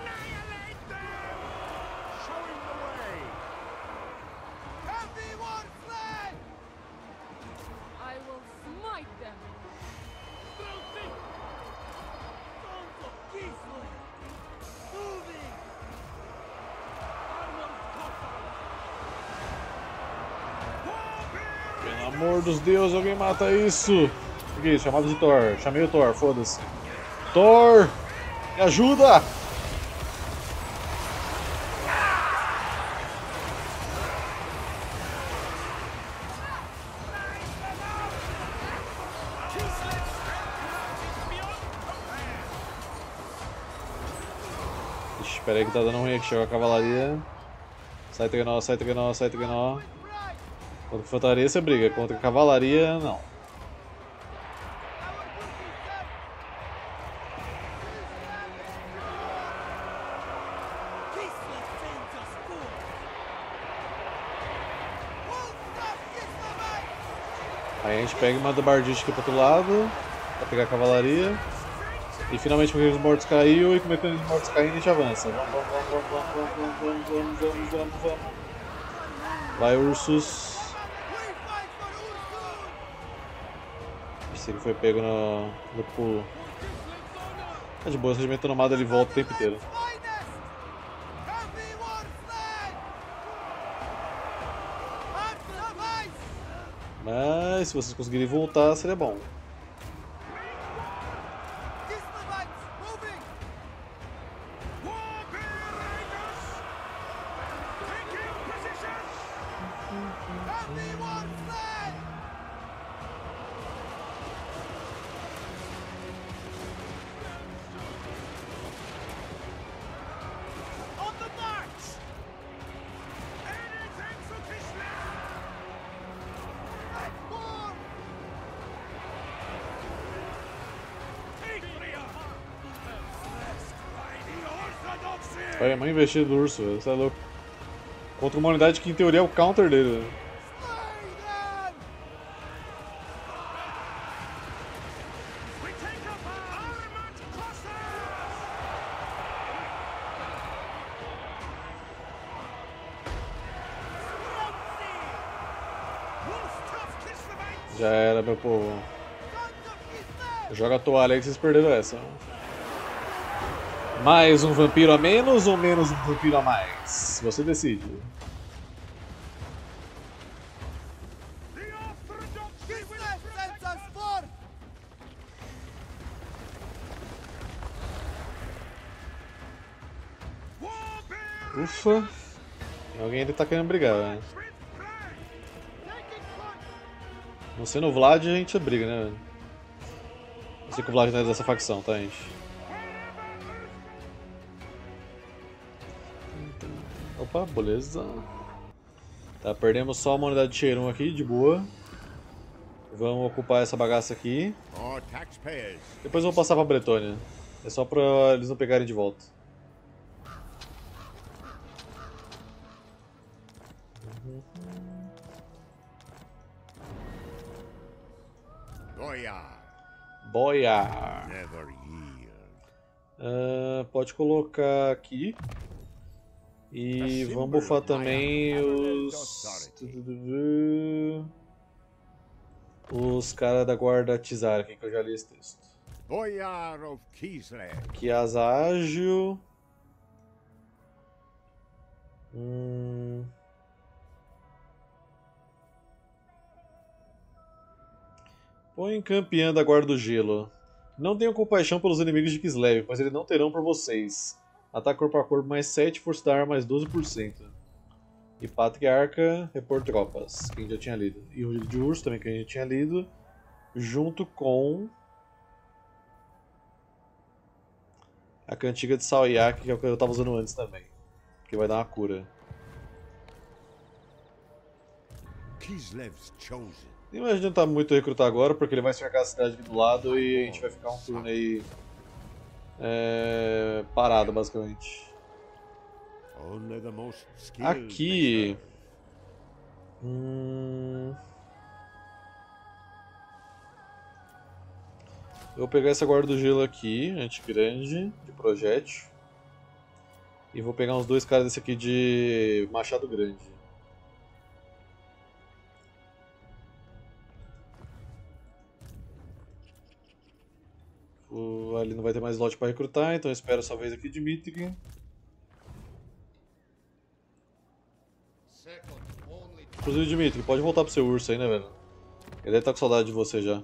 Speaker 1: Pelo amor dos deuses, alguém mata isso! O que é isso? Chamado de Thor. Chamei o Thor, foda-se. Thor! Me ajuda! Ixi, espera aí que tá dando ruim aqui. Chegou a cavalaria. Sai trenó, sai trenó, sai trenó. Contra infantaria você briga, contra cavalaria não. Aí a gente pega e manda o Bardiche aqui pro outro lado, pra pegar a cavalaria. E finalmente o mecanismo mortos caiu, e com o mecanismo mortos caindo a gente avança. Vamos, vamos, vamos, vamos, vamos, vamos, vamos, vamos, vamos, vamos. Vai, ursos. Esse ele foi pego no, no pulo. Tá de boa, esse regimento nomado ele volta o tempo inteiro. Mas se vocês conseguirem voltar, seria bom. Olha, é uma investida do urso, velho. Você é louco. Contra uma unidade que em teoria é o counter dele, velho. Já era, meu povo. Joga a toalha aí que vocês perderam essa. Mais um vampiro a menos ou menos um vampiro a mais? Você decide. Ufa. Alguém ainda tá querendo brigar, velho. Não sendo o Vlad, a gente briga, né, velho? Não sei que o Vlad não é dessa facção, tá, gente? Opa, beleza. Tá, perdemos só uma unidade de Cheiron aqui, de boa. Vamos ocupar essa bagaça aqui. Depois vamos passar pra Bretônia. É só pra eles não pegarem de volta. Boyar. Uh, pode colocar aqui. E vamos bufar também os... Os caras da guarda Tizar aqui, que eu já li esse texto. Aqui asa ágil. Hum... Põe campeã da guarda do gelo. Não tenham compaixão pelos inimigos de Kislev, pois eles não terão por vocês. Ataque corpo a corpo mais sete, força da ar mais doze por cento. E Patriarca, repor tropas, que a gente já tinha lido. E o de urso também, que a gente tinha lido. Junto com a cantiga de Salyak, que é o que eu estava usando antes também. Que vai dar uma cura.
Speaker 3: Kislev's chosen.
Speaker 1: Nem vai adiantar muito recrutar agora, porque ele vai cercar a cidade aqui do lado e a gente vai ficar um turno aí é, parado, basicamente. Aqui... Hum... Eu vou pegar essa guarda do gelo aqui, anti-grande, de projétil. E vou pegar uns dois caras desse aqui de machado grande. O, ali não vai ter mais slot para recrutar, então eu espero essa vez aqui de Mithril. Inclusive, Dimitri, pode voltar pro seu urso aí, né, velho? Ele deve estar com saudade de você já.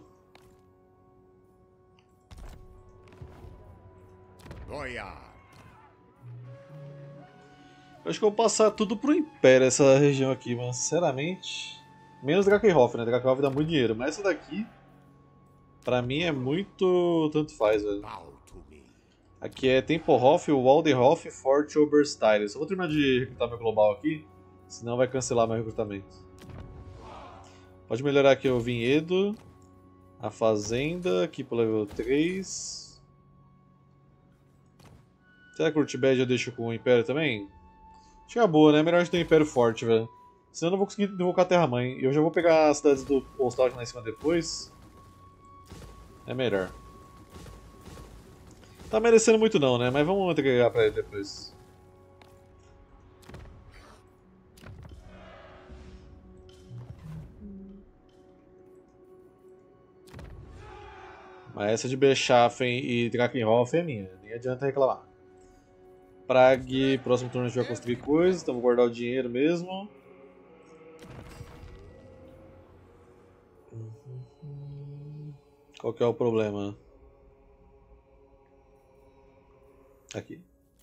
Speaker 1: Eu acho que eu vou passar tudo pro Império, essa região aqui, mas sinceramente... Menos Drakenhof, né? Drakenhof dá muito dinheiro, mas essa daqui... Pra mim é muito... tanto faz, velho. Aqui é Tempelhof, Waldenhof, Fort Oberstyles. Só vou terminar de recrutar meu global aqui, senão vai cancelar meu recrutamento. Pode melhorar aqui o vinhedo, a fazenda, aqui pro level três. Será que o Urtbed eu deixo com o Império também? Acho que é boa, né? Melhor a gente ter um Império forte, velho. Senão eu não vou conseguir invocar a Terra-mãe. Eu já vou pegar as cidades do postal aqui lá em cima depois. É melhor. Tá merecendo muito não, né? Mas vamos entregar pra ele depois. Mas essa de Beschaffen e Drakenhof é minha. Nem adianta reclamar. Prague, próximo turno a gente vai construir coisas. Então vou guardar o dinheiro mesmo. Qual que é o problema? Aqui.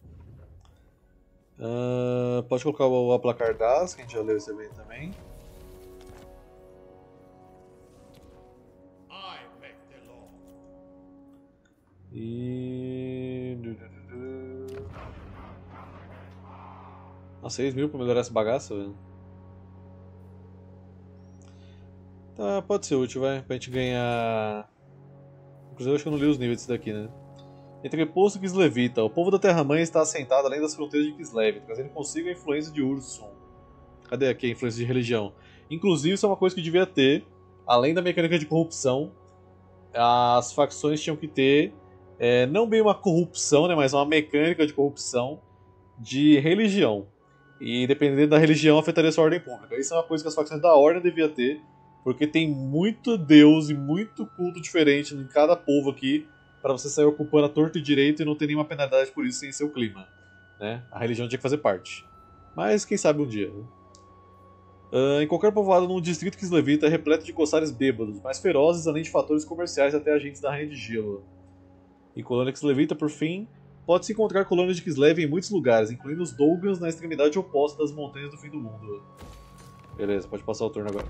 Speaker 1: Uh, pode colocar o Aplacar Das, que a gente já leu esse evento também. E... Nossa, seis mil pra melhorar essa bagaça, velho. Tá, pode ser útil, vai. Pra gente ganhar... Inclusive, eu acho que eu não li os níveis desse daqui, né? Entreposto Kislevita. O povo da Terra-mãe está assentado além das fronteiras de Kislev, trazendo consigo a influência de Ursum. Cadê aqui a influência de religião? Inclusive, isso é uma coisa que devia ter, além da mecânica de corrupção, as facções tinham que ter, é, não bem uma corrupção, né, mas uma mecânica de corrupção de religião. E dependendo da religião, afetaria a sua ordem pública. Isso é uma coisa que as facções da ordem deviam ter, porque tem muito deus e muito culto diferente em cada povo aqui, para você sair ocupando a torta e direito e não ter nenhuma penalidade por isso sem seu clima. Né? A religião tinha que fazer parte. Mas quem sabe um dia. Né? Uh, em qualquer povoado num distrito Kislevita é repleto de corsários bêbados, mais ferozes além de fatores comerciais até agentes da Rainha de Gelo. Em colônia Kislevita, por fim, pode-se encontrar colônias de Kislev em muitos lugares, incluindo os Dolgans na extremidade oposta das montanhas do fim do mundo. Beleza, pode passar o turno agora.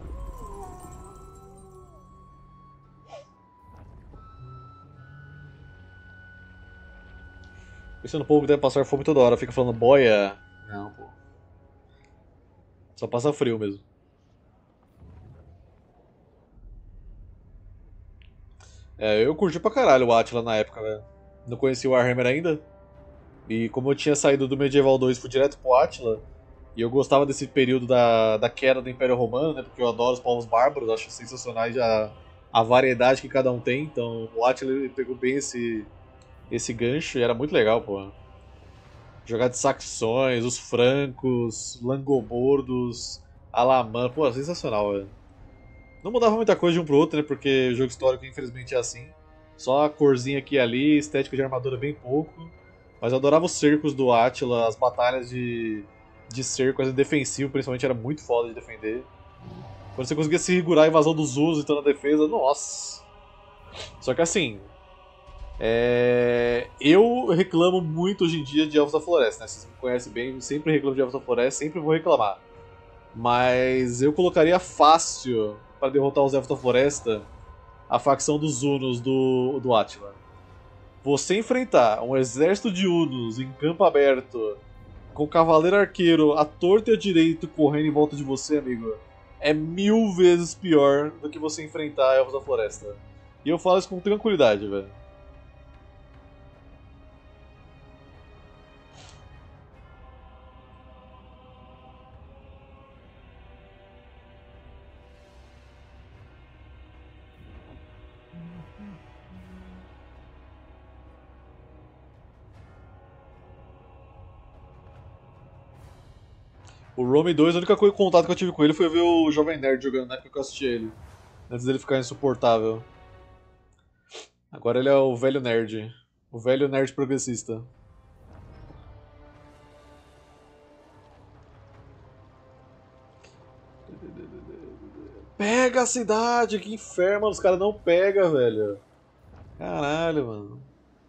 Speaker 1: Pensando no povo que deve passar fome toda hora, fica falando boia. Não, pô. Só passa frio mesmo. É, eu curti pra caralho o Atila na época, velho. Não conhecia o Warhammer ainda. E como eu tinha saído do Medieval dois, fui direto pro Atila. E eu gostava desse período da, da queda do Império Romano, né? Porque eu adoro os povos bárbaros, acho sensacionais a, a variedade que cada um tem. Então o Atila ele pegou bem esse, esse gancho e era muito legal, pô. Jogar de saxões, os francos, langobordos, alamã, pô, sensacional, velho. Não mudava muita coisa de um pro outro, né? Porque o jogo histórico infelizmente é assim. Só a corzinha aqui e ali, estética de armadura bem pouco. Mas eu adorava os cercos do Attila, as batalhas de, de cerco, as defensivo principalmente, era muito foda de defender. Quando você conseguia segurar a invasão dos Zulus e então na defesa, nossa! Só que assim, é... eu reclamo muito hoje em dia de Elfos da Floresta, né? Vocês me conhecem bem, sempre reclamo de Elfos da Floresta, sempre vou reclamar. Mas eu colocaria fácil para derrotar os Elfos da Floresta a facção dos Hunos do, do Attila. Você enfrentar um exército de Hunos em campo aberto, com cavaleiro arqueiro à torta e à direito correndo em volta de você, amigo, é mil vezes pior do que você enfrentar Elfos da Floresta. E eu falo isso com tranquilidade, velho. O Rome dois, a única coisa, contato que eu tive com ele foi ver o Jovem Nerd jogando na época que eu assisti ele. Antes dele ficar insuportável. Agora ele é o velho nerd. O velho nerd progressista. Pega a cidade! Que inferno, os caras não pegam, velho. Caralho, mano.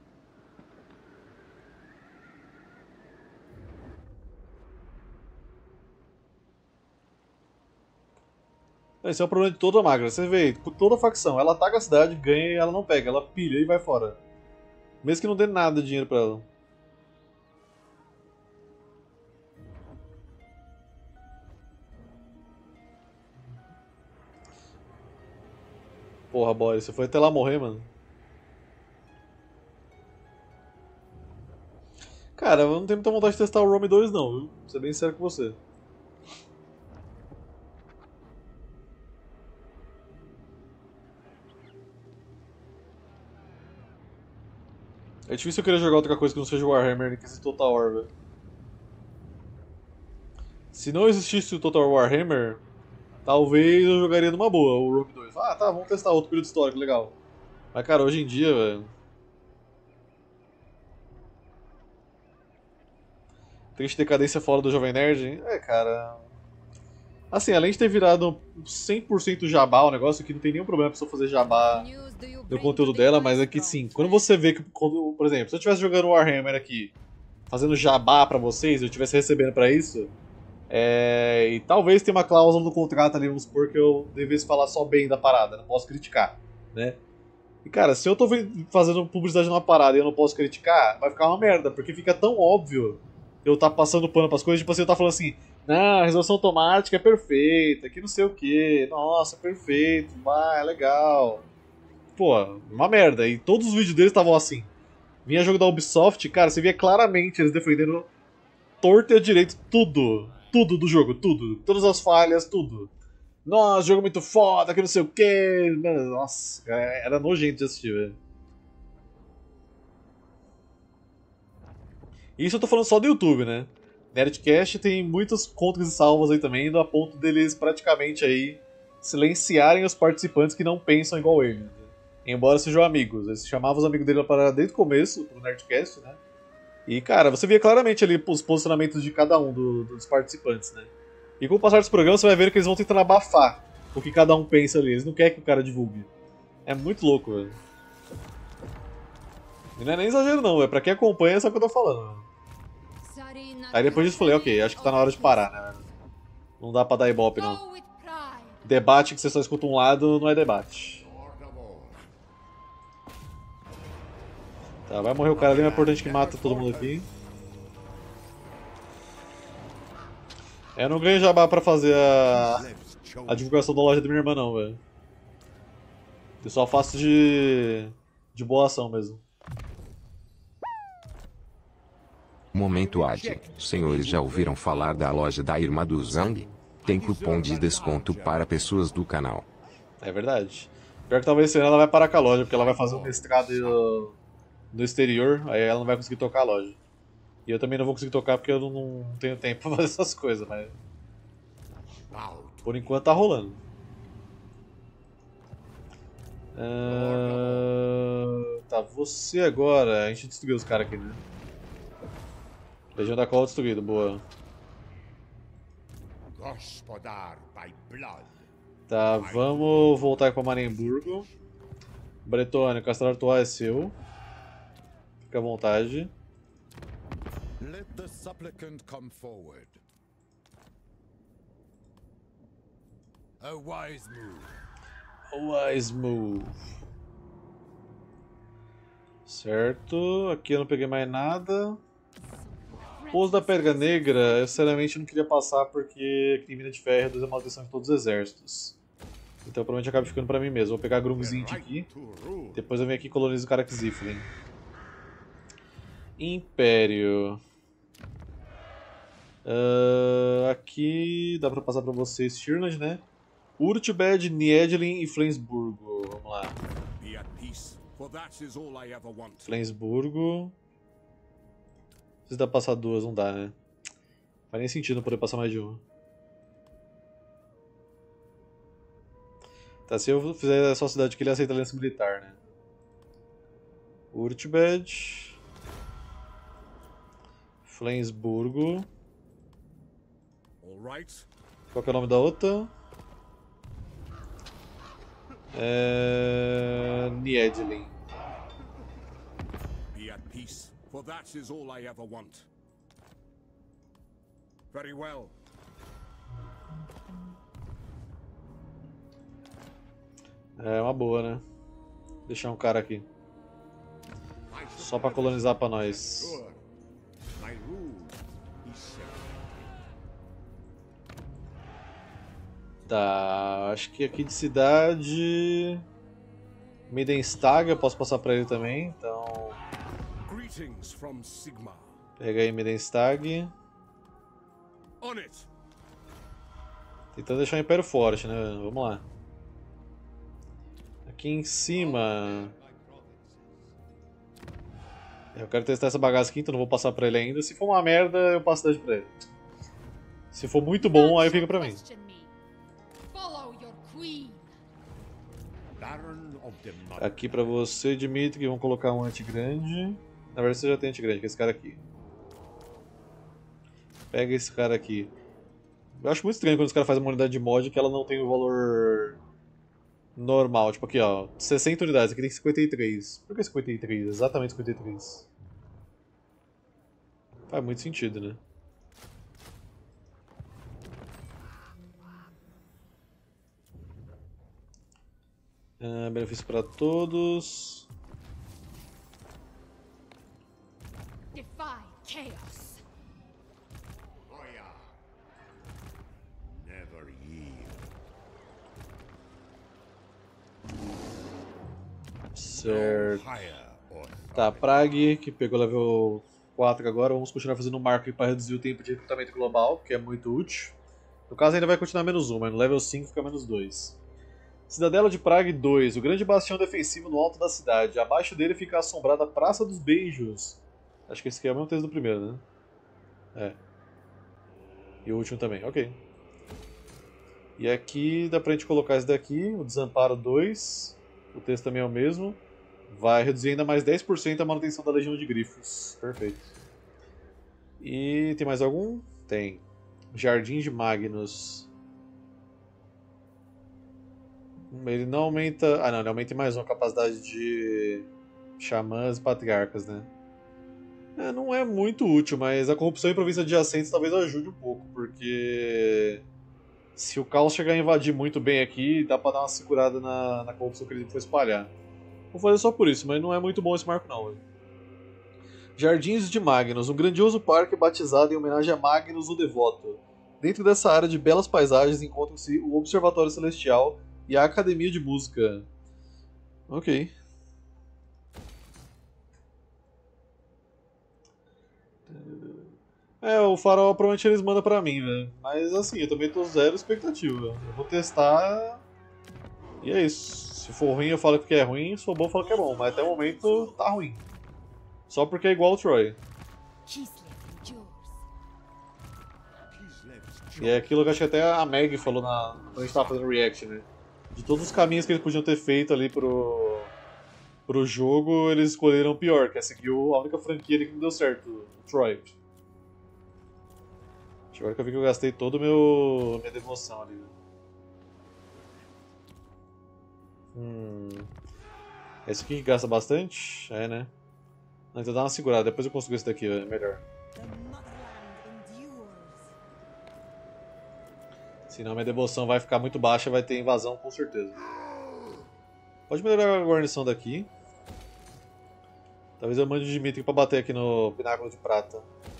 Speaker 1: Esse é o problema de toda a magra. Você vê, toda facção, ela ataca a cidade, ganha e ela não pega. Ela pilha e vai fora. Mesmo que não dê nada de dinheiro pra ela. Porra, boy, você foi até lá morrer, mano. Cara, eu não tenho muita vontade de testar o Rome dois não, viu? Vou ser bem sério com você. É difícil eu querer jogar outra coisa que não seja o Warhammer, nem que esse Total War, velho. Se não existisse o Total Warhammer, talvez eu jogaria numa boa o Rome dois. Ah, tá, vamos testar outro período histórico, legal. Mas, cara, hoje em dia, velho... Triste decadência fora do Jovem Nerd, hein? É, cara... Assim, além de ter virado cem por cento jabá o negócio, que não tem nenhum problema a pessoa fazer jabá do conteúdo dela, mas é que sim, quando você vê que, quando, por exemplo, se eu estivesse jogando Warhammer aqui, fazendo jabá pra vocês, eu estivesse recebendo pra isso, é, e talvez tenha uma cláusula no contrato ali, vamos supor que eu devesse falar só bem da parada, não posso criticar, né? E cara, se eu tô fazendo publicidade numa parada e eu não posso criticar, vai ficar uma merda, porque fica tão óbvio eu tá passando pano pras coisas, tipo assim, eu tá falando assim, não, a resolução automática é perfeita, que não sei o que, nossa, perfeito, vai, é legal. Pô, uma merda, e todos os vídeos deles estavam assim. Vinha jogo da Ubisoft, cara, você via claramente eles defendendo torto e a direito tudo. Tudo do jogo, tudo. Todas as falhas, tudo. Nossa, jogo muito foda, que não sei o que. Nossa, cara, era nojento de assistir, velho. Isso eu tô falando só do YouTube, né? Nerdcast tem muitas contras e salvas aí também, indo a ponto deles praticamente aí silenciarem os participantes que não pensam igual eles. Né? Embora sejam amigos. Eles chamavam os amigos dele para desde o começo, pro Nerdcast, né? E, cara, você via claramente ali os posicionamentos de cada um do, dos participantes, né? E com o passar dos programas você vai ver que eles vão tentando abafar o que cada um pensa ali. Eles não querem que o cara divulgue. É muito louco, velho. E não é nem exagero não, é pra quem acompanha sabe o que eu tô falando. Velho. Aí depois disso eu falei, ok, acho que tá na hora de parar, né? Não dá pra dar ibope, não. Debate que você só escuta um lado não é debate. Tá, vai morrer o cara ali, mas é importante que mata todo mundo aqui. Eu não ganho jabá pra fazer a, a divulgação da loja da minha irmã, não, velho. Eu só faço de, de boa ação mesmo.
Speaker 6: Momento Ad. Senhores já ouviram falar da loja da irmã do Zhang? Tem cupom de desconto para pessoas do canal.
Speaker 1: É verdade. Pior que talvez esse ano ela vai parar com a loja, porque ela vai fazer um mestrado no, no exterior, aí ela não vai conseguir tocar a loja. E eu também não vou conseguir tocar porque eu não, não tenho tempo pra fazer essas coisas, mas... Por enquanto tá rolando. Uh... Tá, você agora... A gente destruiu os caras aqui, né? Legião da Cola destruído, boa. Tá, vamos voltar para Marienburgo. Bretônia, o Castelo Artois é seu. Fica à vontade.
Speaker 5: Let the supplicant come forward. A wise move.
Speaker 1: A wise move. Certo, aqui eu não peguei mais nada. Pouso da Pedra Negra, eu sinceramente não queria passar porque tem mina de ferro reduz a manutenção de todos os exércitos. Então provavelmente acaba ficando pra mim mesmo. Vou pegar Grumzint aqui, depois eu venho aqui e colonizo o Karak-Ziflin. Império. Uh, aqui dá pra passar pra vocês Stirland, né? Urtbed, Niedlin e Flensburgo. Vamos lá. Flensburgo. Se dá pra passar duas, não dá, né? Não faz nem sentido não poder passar mais de uma. Tá, se eu fizer essa cidade aqui, ele aceita aliança militar, né? Urtbed. Flensburgo. Qual que é o nome da outra? É... Niedlin.
Speaker 5: For that is all I ever want. Very well.
Speaker 1: É uma boa, né? Deixar um cara aqui. Só pra colonizar pra nós. Tá, acho que aqui de cidade... Midenstag eu posso passar pra ele também, então... Pega aí Midenstag. Tentando deixar o Império forte, né? Vamos lá. Aqui em cima... Eu quero testar essa bagaça aqui, então não vou passar pra ele ainda. Se for uma merda, eu passo a cidade pra ele. Se for muito bom, aí fica pra mim. Aqui pra você, Dimitri, vamos colocar um anti-grande. Na verdade você já tem anti-grande, que é esse cara aqui. Pega esse cara aqui. Eu acho muito estranho quando os caras fazem uma unidade de mod que ela não tem o valor normal. Tipo aqui, ó, sessenta unidades, aqui tem cinquenta e três. Por que cinquenta e três? Exatamente cinquenta e três. Faz muito sentido, né? Ah, benefício para todos.
Speaker 2: Defy chaos.
Speaker 3: Never yield.
Speaker 1: Certo.
Speaker 3: Higher or
Speaker 1: Tá, Prague, que pegou level quatro agora, vamos continuar fazendo um marco para reduzir o tempo de recrutamento global, que é muito útil. No caso ainda vai continuar menos um, mas no level cinco fica menos dois. Cidadela de Prague dois, o grande bastião defensivo no alto da cidade. Abaixo dele fica a assombrada Praça dos Beijos. Acho que esse aqui é o mesmo texto do primeiro, né? É. E o último também, ok. E aqui dá pra gente colocar esse daqui, o Desamparo dois. O texto também é o mesmo. Vai reduzir ainda mais dez por cento a manutenção da Legião de Grifos. Perfeito. E tem mais algum? Tem. Jardim de Magnus. Ele não aumenta... Ah não, ele aumenta mais uma capacidade de xamãs e patriarcas, né? É, não é muito útil, mas a corrupção em províncias adjacentes talvez ajude um pouco, porque... Se o caos chegar a invadir muito bem aqui, dá pra dar uma segurada na, na corrupção que ele for espalhar. Vou fazer só por isso, mas não é muito bom esse marco não. Véio. Jardins de Magnus, um grandioso parque batizado em homenagem a Magnus o Devoto. Dentro dessa área de belas paisagens encontram-se o Observatório Celestial e a Academia de Música. Ok. É, o farol provavelmente eles mandam pra mim, velho. Mas assim, eu também tô zero expectativa. Eu vou testar e é isso. Se for ruim eu falo que é ruim, se for bom eu falo que é bom. Mas até o momento tá ruim. Só porque é igual ao Troy. E é aquilo que acho que até a Meg falou na... quando a gente tava fazendo react, né? De todos os caminhos que eles podiam ter feito ali pro, pro jogo, eles escolheram o pior, que é seguir a única franquia ali que não deu certo, o Troy. Agora que eu vi que eu gastei toda a minha devoção ali. Hum. Esse aqui que gasta bastante? É, né? Não, então dá uma segurada, depois eu consigo esse daqui, é melhor. Senão minha devoção vai ficar muito baixa, vai ter invasão com certeza. Pode melhorar a guarnição daqui. Talvez eu mande o Dimitri pra bater aqui no Pináculo de Prata.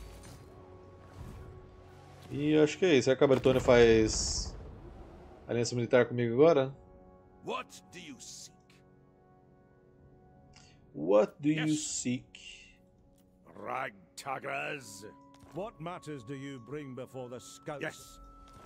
Speaker 1: E acho que é isso. Será que a Bertone faz aliança militar comigo agora?
Speaker 3: What do you seek?
Speaker 1: What do you
Speaker 3: Yes.
Speaker 1: seek?
Speaker 3: Ragtaggers.
Speaker 7: What matters do you bring before the scouts?
Speaker 3: Yes.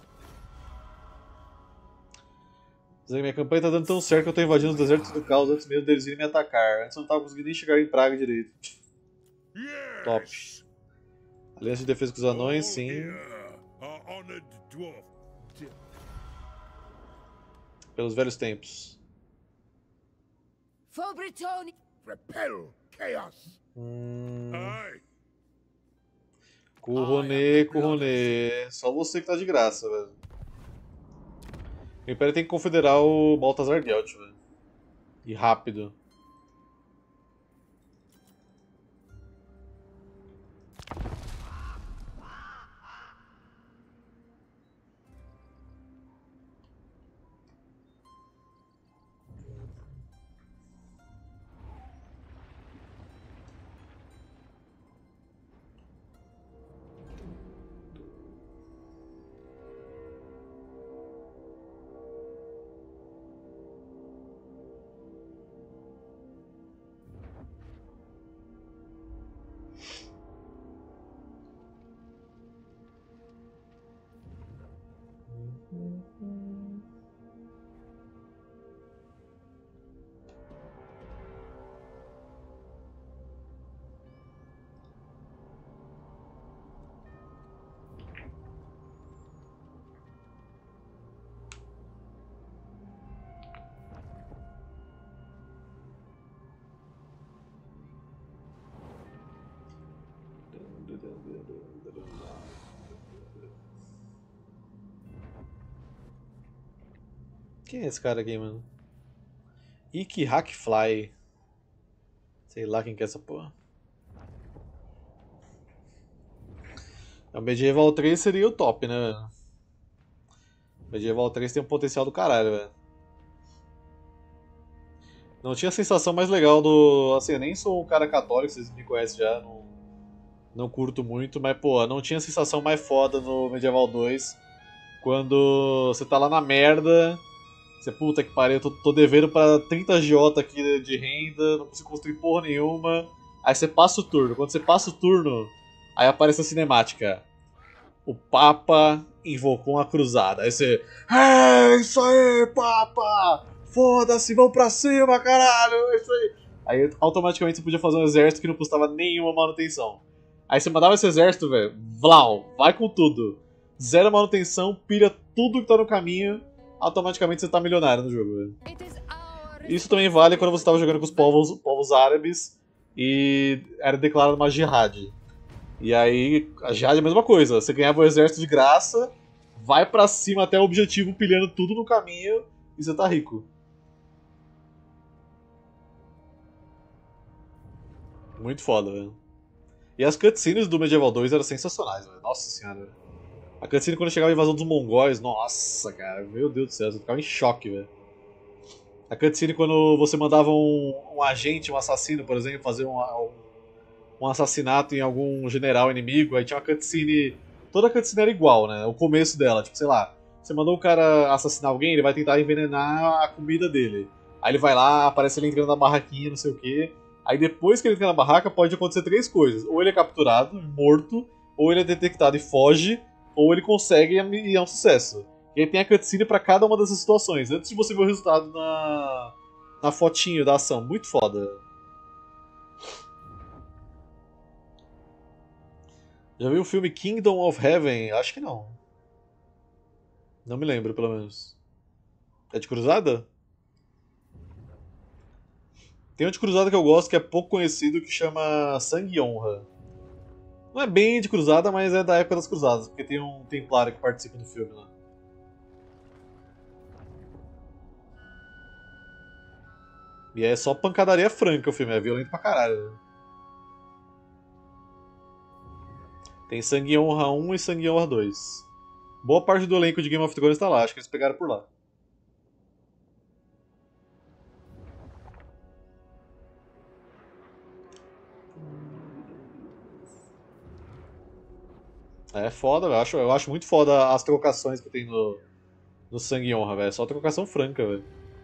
Speaker 1: Minha campanha tá dando tão certo que eu tô invadindo os desertos do caos antes mesmo deles irem me atacar. Antes eu não tava conseguindo nem chegar em Praga direito.
Speaker 3: Yes.
Speaker 1: Top. Aliança de defesa com os anões,
Speaker 3: All
Speaker 1: sim.
Speaker 3: here are honored dwarf.
Speaker 1: Pelos velhos tempos.
Speaker 4: For Bretonnia.
Speaker 3: Repel chaos.
Speaker 1: Hum...
Speaker 3: Aye.
Speaker 1: Curronê, Curronê. Só você que tá de graça, velho. O Império tem que confederar o Baltazar Gelt, velho. E rápido. Quem é esse cara aqui, mano? Ikki Hackfly. Sei lá quem que é essa porra. O Medieval três seria o top, né, velho? Medieval três tem um potencial do caralho, velho. Não tinha a sensação mais legal do... Assim, eu nem sou um cara católico, vocês me conhecem já, não, não curto muito, mas, pô, não tinha a sensação mais foda no Medieval dois. Quando você tá lá na merda, você, puta que pariu, eu tô, tô devendo pra trinta agiota aqui de renda, não consigo construir porra nenhuma. Aí você passa o turno. Quando você passa o turno, aí aparece a cinemática. O Papa invocou uma cruzada. Aí você... É isso aí, Papa! Foda-se, vamos pra cima, caralho! É isso aí. Aí automaticamente você podia fazer um exército que não custava nenhuma manutenção. Aí você mandava esse exército, velho. Vlau, vai com tudo. Zero manutenção, pilha tudo que tá no caminho. Automaticamente você tá milionário no jogo, velho. Isso também vale quando você tava jogando com os povos, povos árabes e era declarada uma jihad. E aí, a jihad é a mesma coisa. Você ganhava o exército de graça, vai pra cima até o objetivo, pilhando tudo no caminho e você tá rico. Muito foda, velho. E as cutscenes do Medieval dois eram sensacionais, velho. Nossa senhora. A cutscene quando chegava a invasão dos mongóis, nossa, cara, meu Deus do céu, você ficava em choque, velho. A cutscene quando você mandava um, um agente, um assassino, por exemplo, fazer um, um, um assassinato em algum general inimigo, aí tinha uma cutscene... Toda a cutscene era igual, né? O começo dela, tipo, sei lá, você mandou o cara assassinar alguém, ele vai tentar envenenar a comida dele. Aí ele vai lá, aparece ele entrando na barraquinha, não sei o quê. Aí depois que ele entra na barraca, pode acontecer três coisas. Ou ele é capturado, morto, ou ele é detectado e foge, ou ele consegue e é um sucesso. E aí tem a cutscene pra cada uma dessas situações, antes de você ver o resultado na, na fotinho da ação. Muito foda. Já viu o filme Kingdom of Heaven? Acho que não. Não me lembro, pelo menos. É de cruzada? Tem um de cruzada que eu gosto, que é pouco conhecido, que chama Sangue e Honra. Não é bem de cruzada, mas é da época das cruzadas, porque tem um templário que participa do filme lá. E é só pancadaria franca o filme, é violento pra caralho. Tem Sangue e Honra um e Sangue e Honra dois. Boa parte do elenco de Game of Thrones tá lá, acho que eles pegaram por lá. É foda, eu acho, eu acho muito foda as trocações que tem no, no Sangue e Honra, velho. É só trocação franca, velho.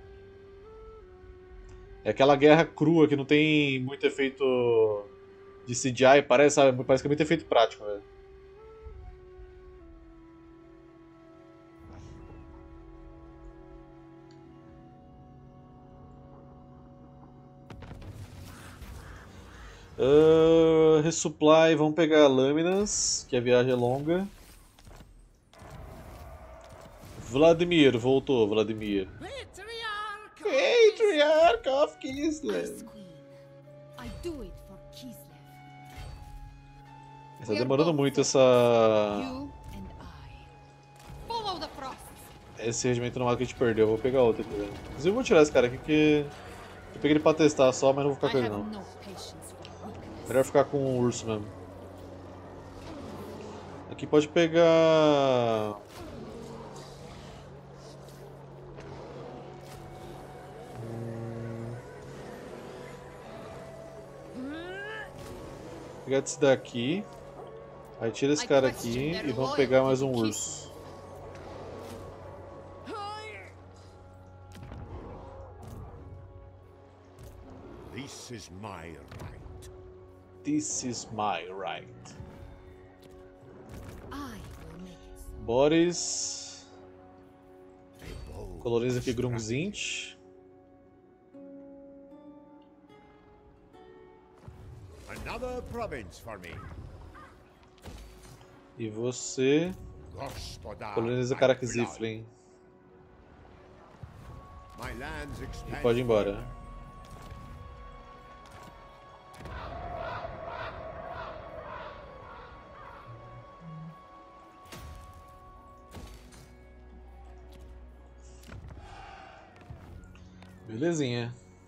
Speaker 1: É aquela guerra crua que não tem muito efeito de C G I, parece, sabe? Parece que é muito efeito prático, velho. Uh, resupply, vamos pegar lâminas, que a viagem é longa. Vladimir, voltou, Vladimir. Patriarch of Kislev. Tá demorando muito essa... Esse regimento nomado que a gente perdeu, eu vou pegar outro aqui, velho. Inclusive eu vou tirar esse cara aqui que... Eu peguei ele pra testar só, mas não vou ficar com ele não. Melhor ficar com o urso mesmo. Aqui pode pegar... Hum... Pegar esse daqui. Aí tira esse cara aqui e vamos pegar mais um urso.
Speaker 3: This is my right.
Speaker 1: This is my right. Boris. Coloriza aqui Grunzint.
Speaker 3: Another province for me.
Speaker 1: E você. Coloniza Karakziflin. E pode ir embora. Belezinha.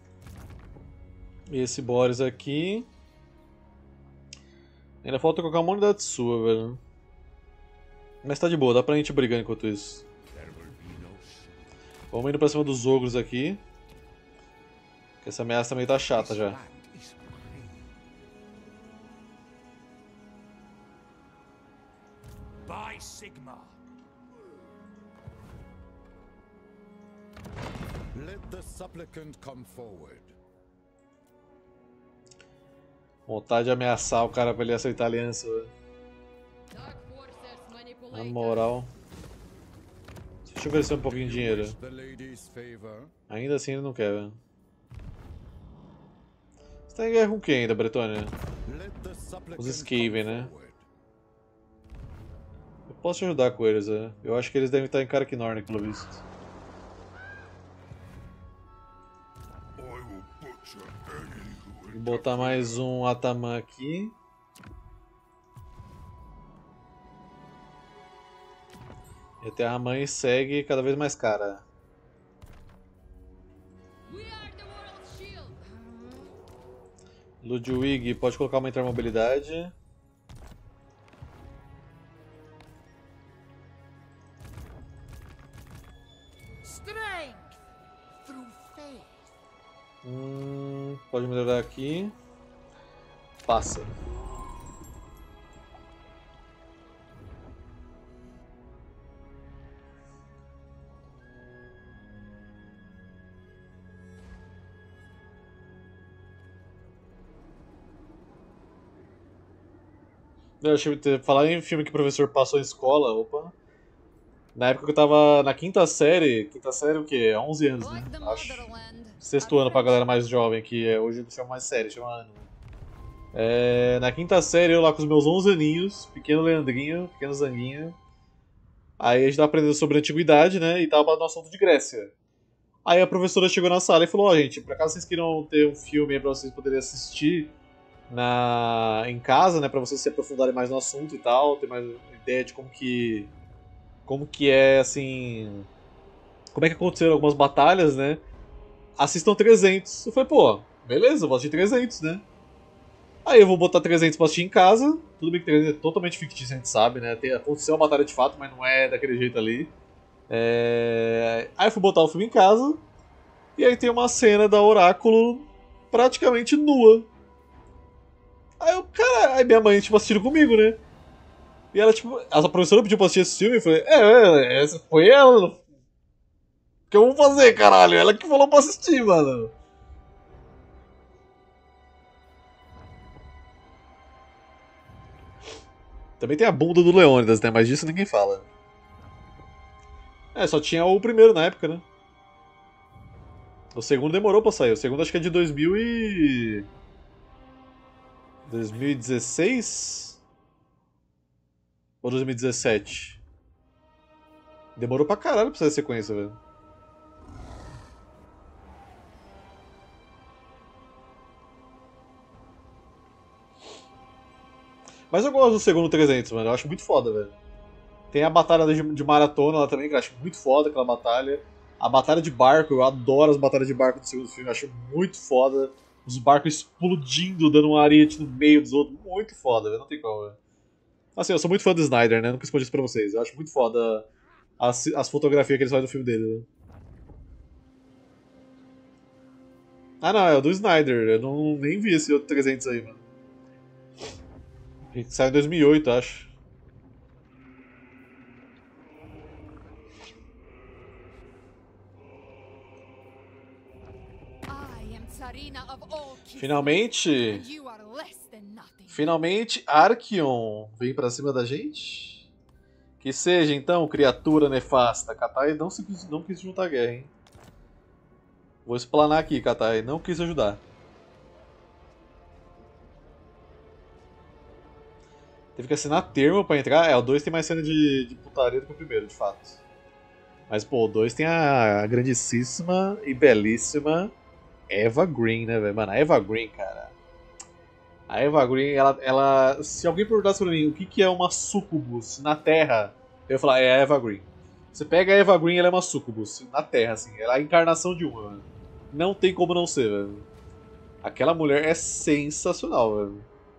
Speaker 1: E esse Boris aqui. Ainda falta colocar uma unidade sua, velho. Mas tá de boa, dá pra gente brigar enquanto isso. Vamos indo pra cima dos ogros aqui. Que essa ameaça também tá chata já.
Speaker 7: By Sigma. Let the supplicant come forward.
Speaker 1: Vontade de ameaçar o cara pra ele aceitar a aliança, velho. Na moral. Deixa eu oferecer um pouquinho de dinheiro.
Speaker 5: The lady's favor.
Speaker 1: Ainda assim ele não quer, velho. Você tá em guerra com quem ainda, Bretônia?
Speaker 5: Let the supplicant
Speaker 1: Os Skaven,
Speaker 5: come
Speaker 1: né?
Speaker 5: forward.
Speaker 1: Eu posso te ajudar com eles, velho. Eu acho que eles devem estar em Karak Norn, pelo visto.
Speaker 3: I will butcher any who
Speaker 1: Vou botar mais um Ataman aqui. E a Terra-mãe segue cada vez mais cara. Ludwig, pode colocar uma intermobilidade.
Speaker 4: Strength through faith.
Speaker 1: Hum, pode melhorar aqui. Passa. Eu achei que falar em filme que o professor passou em escola, opa. Na época que eu tava na quinta série, quinta série o quê? onze anos, né? Acho. Sexto ano pra galera mais jovem, que é, hoje não chama mais série, chama ano. É, na quinta série, eu lá com os meus onze aninhos, pequeno Leandrinho, pequeno Zanguinho. Aí a gente tava aprendendo sobre a antiguidade, né? E tava no assunto de Grécia. Aí a professora chegou na sala e falou: ó, oh, gente, por acaso vocês queiram ter um filme aí pra vocês poderem assistir na em casa, né, para vocês se aprofundarem mais no assunto e tal, ter mais ideia de como que como que é assim, como é que aconteceram algumas batalhas, né? Assistam trezentos. Eu falei, pô, beleza, eu vou assistir trezentos, né? Aí eu vou botar trezentos pra assistir em casa. Tudo bem que trezentos é totalmente fictício, a gente sabe, né? Tem, aconteceu uma batalha de fato, mas não é daquele jeito ali. É... Aí eu fui botar o filme em casa. E aí tem uma cena da Oráculo praticamente nua. Aí eu, cara, aí minha mãe, tipo, assistindo comigo, né? E ela, tipo, a professora pediu pra assistir esse filme e eu falei, é, é, essa foi ela. O que eu vou fazer, caralho? Ela que falou pra assistir, mano. Também tem a bunda do Leônidas, né? Mas disso ninguém fala. É, só tinha o primeiro na época, né? O segundo demorou pra sair. O segundo acho que é de dois mil e... dois mil e dezesseis? Ou dois mil e dezessete? Demorou pra caralho pra sair a sequência, velho. Mas eu gosto do segundo trezentos, mano. Eu acho muito foda, velho. Tem a batalha de, de maratona lá também, que eu acho muito foda aquela batalha. A batalha de barco, eu adoro as batalhas de barco do segundo filme, eu acho muito foda. Os barcos explodindo, dando um ariete no meio dos outros. Muito foda, velho. Não tem como, velho. Assim, eu sou muito fã do Snyder, né? Nunca escondi isso pra vocês. Eu acho muito foda as, as fotografias que eles fazem no filme dele, né? Ah, não, é o do Snyder. Eu não, nem vi esse outro trezentos aí, mano. Saiu em dois mil e oito, acho. Finalmente, finalmente Archeon vem pra cima da gente. Que seja então, criatura nefasta. Katai não, se, não quis juntar a guerra, hein? Vou explanar aqui, Katai. Não quis ajudar. Teve que assinar termo pra entrar. É, o dois tem mais cena de, de putaria do que o primeiro, de fato. Mas, pô, o dois tem a grandíssima e belíssima Eva Green, né, velho? Mano, a Eva Green, cara. A Eva Green, ela, ela. Se alguém perguntasse pra mim o que, que é uma sucubus na Terra, eu ia falar, é a Eva Green. Você pega a Eva Green, ela é uma sucubus na Terra, assim. Ela é a encarnação de uma, mano. Não tem como não ser, velho. Aquela mulher é sensacional, velho.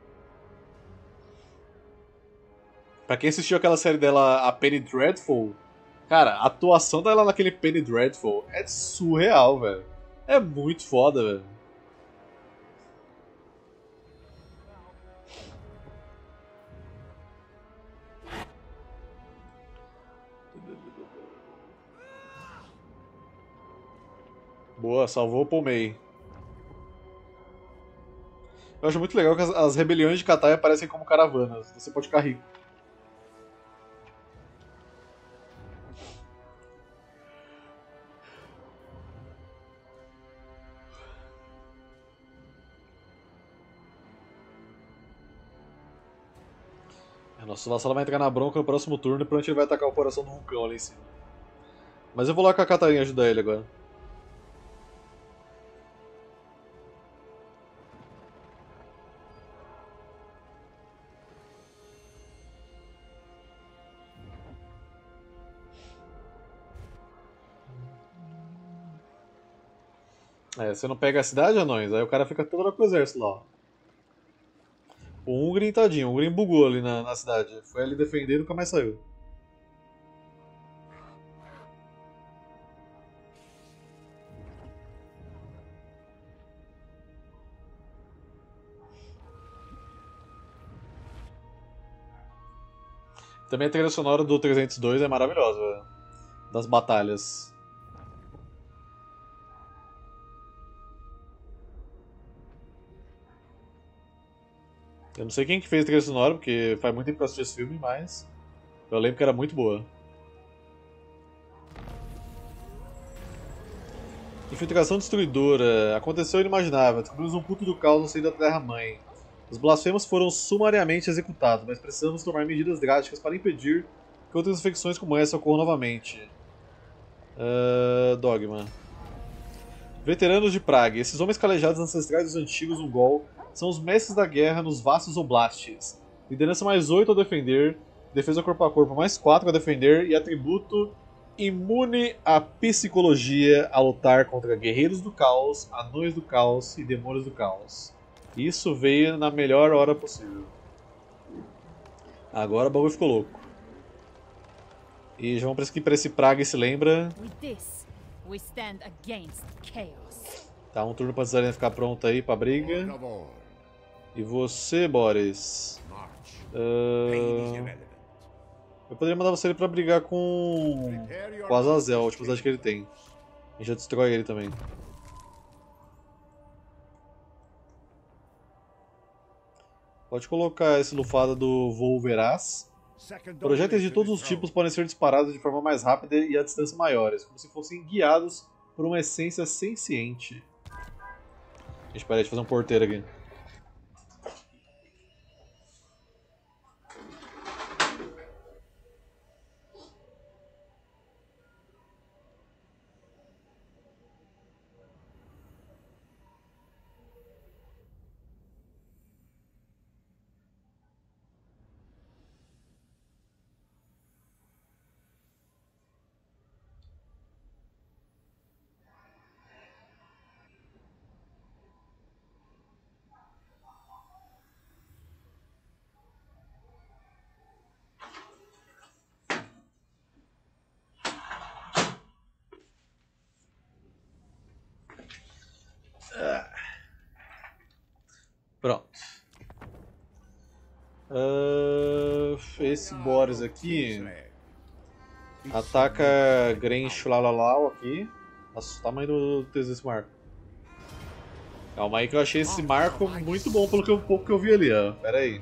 Speaker 1: Pra quem assistiu aquela série dela, a Penny Dreadful, cara, a atuação dela naquele Penny Dreadful é surreal, velho. É muito foda, velho. Boa, salvou o Pomei. Eu acho muito legal que as, as rebeliões de Katai aparecem como caravanas. Você pode ficar rico. Nosso vassalo vai entrar na bronca no próximo turno e provavelmente ele vai atacar o coração do vulcão ali em cima. Mas eu vou lá com a Catarina ajudar ele agora. É, você não pega a cidade, anões? Aí o cara fica todo com o exército lá, ó. O Ungrim, tadinho, o Ungrim bugou ali na, na cidade. Foi ali defender e nunca mais saiu. Também a trilha sonora do trezentos e dois é maravilhosa, velho. Das batalhas. Eu não sei quem que fez a trilha sonora, porque faz muito tempo que eu assisti esse filme, mas eu lembro que era muito boa. Infiltração destruidora. Aconteceu o inimaginável. Descobrimos um culto do caos no seio da Terra-mãe. Os blasfemos foram sumariamente executados, mas precisamos tomar medidas drásticas para impedir que outras infecções como essa ocorram novamente. Uh, dogma. Veteranos de Praga. Esses homens calejados ancestrais dos antigos Ungol são os mestres da guerra nos vastos oblastes. Liderança mais oito a defender, defesa corpo a corpo mais quatro a defender e atributo imune à psicologia a lutar contra guerreiros do caos, anões do caos e demônios do caos. Isso veio na melhor hora possível. Agora o bagulho ficou louco. E já vamos para esse Praga e se lembra. Tá, um turno para a Tsarina ficar pronta aí pra briga. E você, Boris? Uh... Eu poderia mandar você pra brigar com o Azazel, a última cidade que ele tem. A gente já destrói ele também. Pode colocar esse lufada do voo veraz. Projéteis de todos os tipos podem ser disparados de forma mais rápida e a distância maiores, como se fossem guiados por uma essência senciente. A gente parei de fazer um porteiro aqui. Pronto. Uh, esse Boris aqui ataca Grench Lalalau aqui. Nossa, o tamanho do texto desse marco. Calma aí que eu achei esse marco muito bom pelo que eu, pouco que eu vi ali, ó. Pera aí.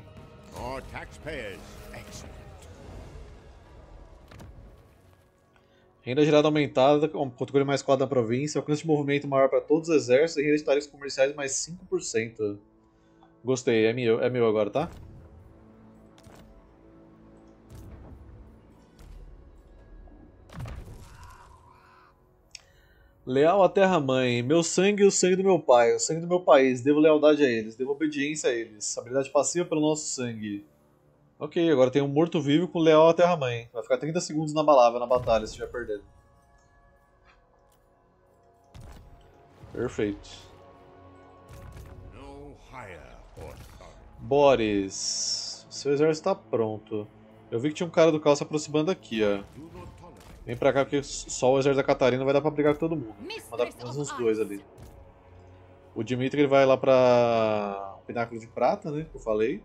Speaker 1: Renda gerada aumentada, controle mais quatro na província, alcance de movimento maior para todos os exércitos e renda de tarifas comerciais mais cinco por cento. Gostei, é meu, é meu agora, tá? Leal à Terra-mãe. Meu sangue e o sangue do meu pai. O sangue do meu país. Devo lealdade a eles. Devo obediência a eles. Habilidade passiva pelo nosso sangue. Ok, agora tem um morto-vivo com leal à Terra-mãe. Vai ficar trinta segundos inabalável na batalha se estiver perdendo. Perfeito. Boris. Seu exército está pronto. Eu vi que tinha um cara do caos se aproximando aqui, ó. Vem pra cá porque só o exército da Catarina vai dar pra brigar com todo mundo. Vou mandar pelo menos uns dois ali. O Dimitri ele vai lá pra Pináculo de Prata, né? Que eu falei.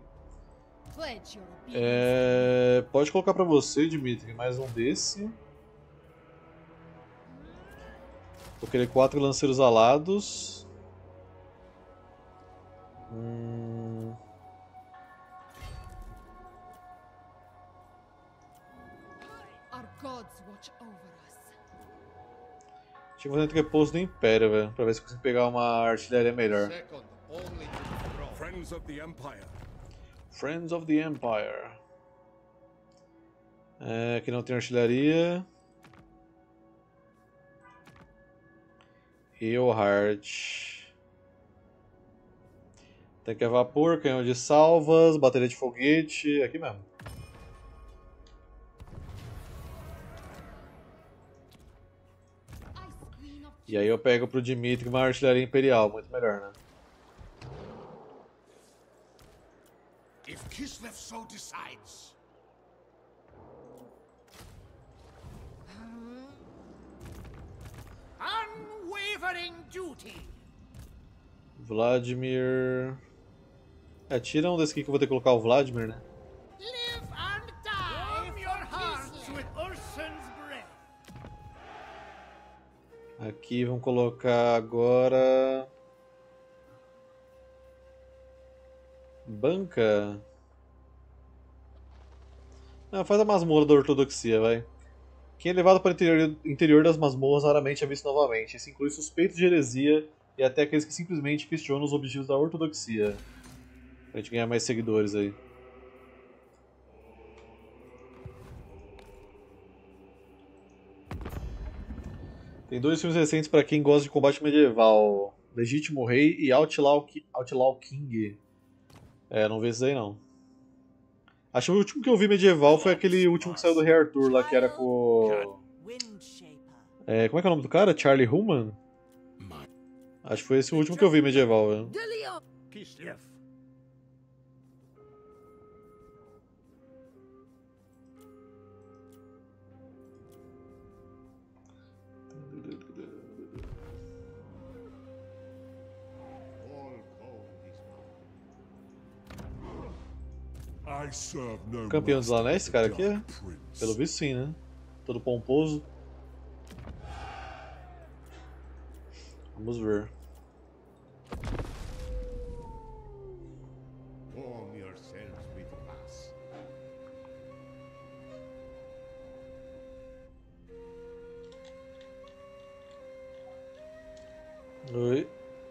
Speaker 1: É... Pode colocar pra você, Dimitri, mais um desse. Vou querer quatro lanceiros alados. Hum...
Speaker 2: Our gods watch over us.
Speaker 1: Tinha que fazer entreposto do Império, velho, pra ver se consigo pegar uma artilharia melhor.
Speaker 5: Second only to the throne.
Speaker 3: Friends of the Empire.
Speaker 1: Friends of the Empire. É, aqui não tem artilharia. Eilhart. Tanque a vapor, canhão de salvas, bateria de foguete. Aqui mesmo.
Speaker 2: Ice Queen of
Speaker 1: E aí eu pego pro Dimitri uma artilharia imperial, muito melhor, né?
Speaker 3: If Kislev so decides.
Speaker 4: Unwavering duty.
Speaker 1: Vladimir... É, tira um desse aqui que eu vou ter que colocar o Vladimir, né?
Speaker 4: Live and die. Warm your hearts with Ursun's breath.
Speaker 1: Aqui vamos colocar agora... Banca? Não, faz a masmorra da ortodoxia, vai. Quem é levado para o interior, interior das masmorras raramente é visto novamente. Isso inclui suspeitos de heresia e até aqueles que simplesmente questionam os objetivos da ortodoxia. Pra gente ganhar mais seguidores aí. Tem dois filmes recentes para quem gosta de combate medieval: Legítimo Rei e Outlaw, Outlaw King. É, não vi esses aí não. Acho que o último que eu vi medieval foi aquele último que saiu do Rei Arthur lá, que era com... É, como é que é o nome do cara? Charlie Hunnam? Acho que foi esse o último que eu vi medieval, velho.
Speaker 4: De Leon.
Speaker 7: Kislev.
Speaker 3: I serve no
Speaker 1: Campeão dos
Speaker 3: master
Speaker 1: Anéis, esse cara aqui é?
Speaker 3: but prince.
Speaker 1: Pelo visto sim, né? Todo pomposo. Vamos ver.
Speaker 3: Warm yourselves with us.
Speaker 1: Oi.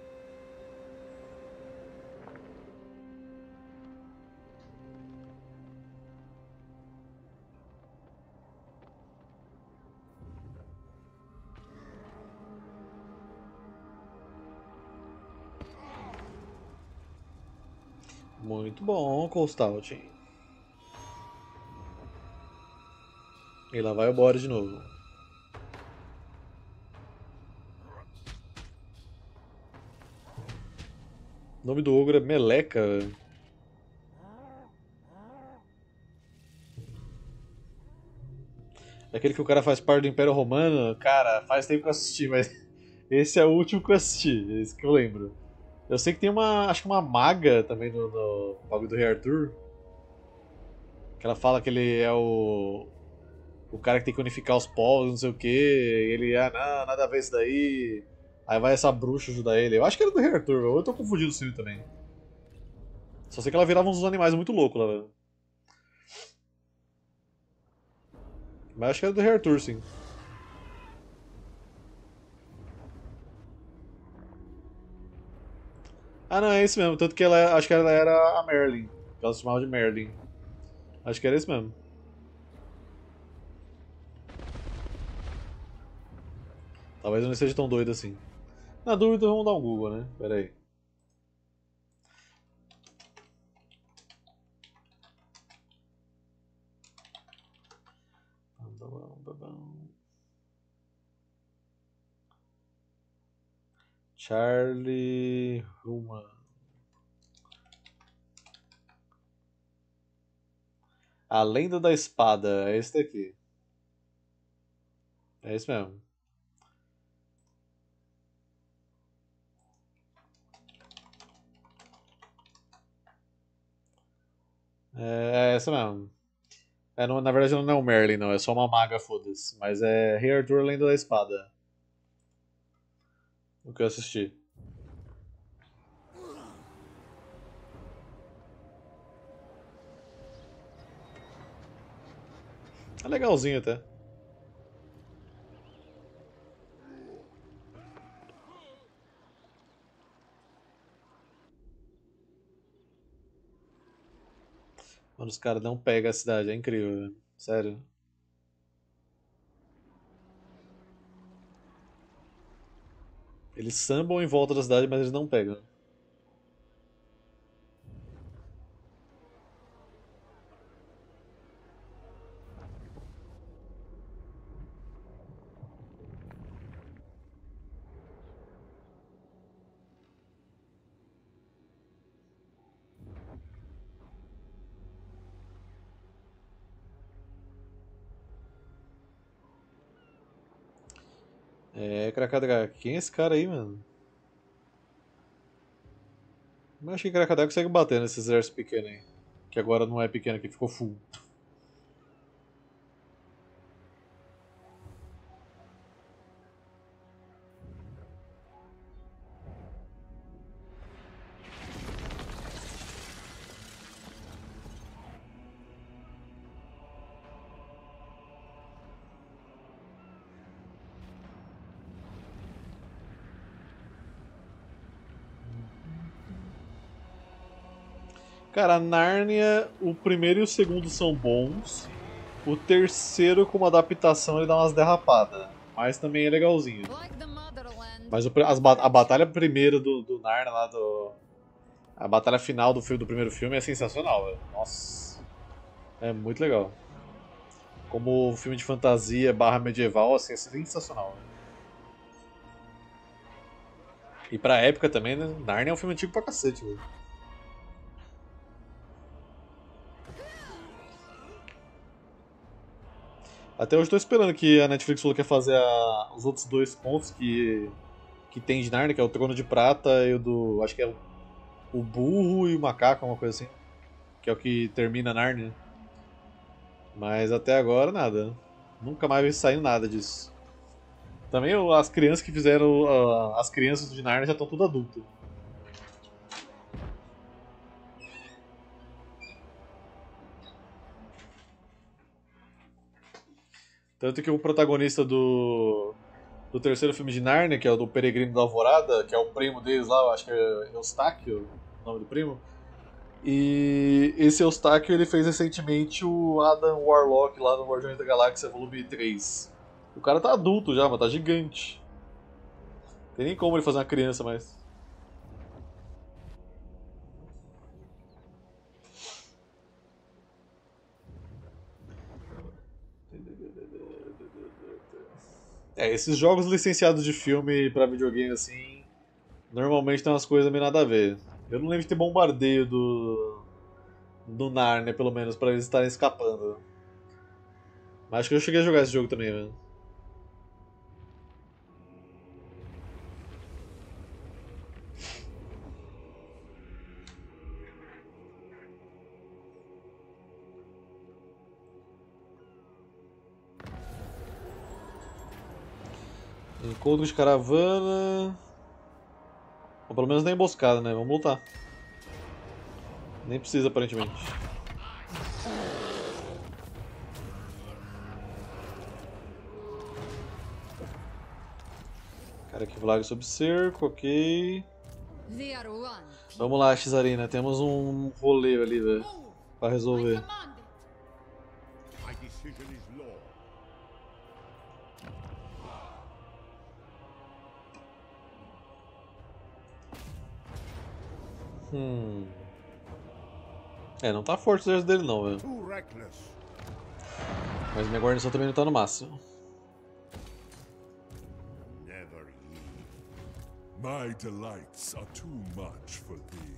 Speaker 1: Muito bom, Colstout. E lá vai o Boris de novo. O nome do ogro é Meleca. É aquele que o cara faz parte do Império Romano. Cara, faz tempo que eu assisti, mas esse é o último que eu assisti, esse que eu lembro. Eu sei que tem uma, acho que uma maga também no, no bagulho do Rei Arthur. Que ela fala que ele é o o cara que tem que unificar os povos, não sei o que. Ele, ah, não, nada a ver isso daí. Aí vai essa bruxa ajudar ele. Eu acho que era do Rei Arthur, eu tô confundindo o filme também. Só sei que ela virava uns animais muito loucos lá, velho. Mas acho que era do Rei Arthur, sim. Ah, não, é esse mesmo. Tanto que ela, acho que ela era a Merlin. Ela se chamava de Merlin. Acho que era esse mesmo. Talvez eu não esteja tão doido assim. Na dúvida, vamos dar um Google, né? Pera aí. Charlie Hunnam. A Lenda da Espada. É esse daqui. É esse mesmo. É, é essa mesmo. É, não, na verdade não é o Merlin, não. É só uma maga, foda-se. Mas é Rei Arthur, Lenda da Espada. O que eu assisti. legalzinho até. Mano, os caras não pegam a cidade, é incrível, velho. Sério. Eles sambam em volta da cidade, mas eles não pegam. É, Cracadra, quem é esse cara aí, mano? Eu acho que Cracadra consegue bater nesse exército pequeno aí. Que agora não é pequeno, que ficou full. Cara, Nárnia, o primeiro e o segundo são bons. O terceiro, como adaptação, ele dá umas derrapadas. Mas também é legalzinho.
Speaker 2: Like the motherland.
Speaker 1: Mas o, as, a batalha primeira do, do Narnia lá do. A batalha final do, filme, do primeiro filme é sensacional, velho. Nossa. É muito legal. Como filme de fantasia barra medieval, assim, é sensacional. Véio. E pra época também, né? Narnia é um filme antigo pra cacete, velho. Até hoje eu tô esperando que a Netflix falou que ia fazer a, os outros dois contos que, que tem de Narnia, que é o Trono de Prata e o do. Acho que é o, o Burro e o Macaco, uma coisa assim. Que é o que termina Narnia. Mas até agora nada. Nunca mais saiu nada disso. Também as crianças que fizeram. Uh, as crianças de Narnia já estão tudo adultas. Tanto que o protagonista do, do terceiro filme de Narnia, que é o do Peregrino da Alvorada, que é o primo deles lá, eu acho que é Eustáquio, o nome do primo. E esse Eustáquio ele fez recentemente o Adam Warlock lá no Guardiões da Galáxia Volume três. O cara tá adulto já, mas tá gigante. Não tem nem como ele fazer uma criança mais. É, esses jogos licenciados de filme pra videogame assim, normalmente tem umas coisas meio nada a ver. Eu não lembro de ter bombardeio do do Narnia, pelo menos, pra eles estarem escapando. Mas acho que eu cheguei a jogar esse jogo também, velho. Encontro de caravana. Ou pelo menos na emboscada, né? Vamos lutar. Nem precisa, aparentemente. Cara aqui, Vlag sob cerco, ok. Vamos lá, Xarina. Temos um rolê ali, velho. Pra resolver. Hum. É, não tá forte o exército dele não, velho. Mas minha guarnição também não tá no máximo.
Speaker 3: My delights are too much for thee.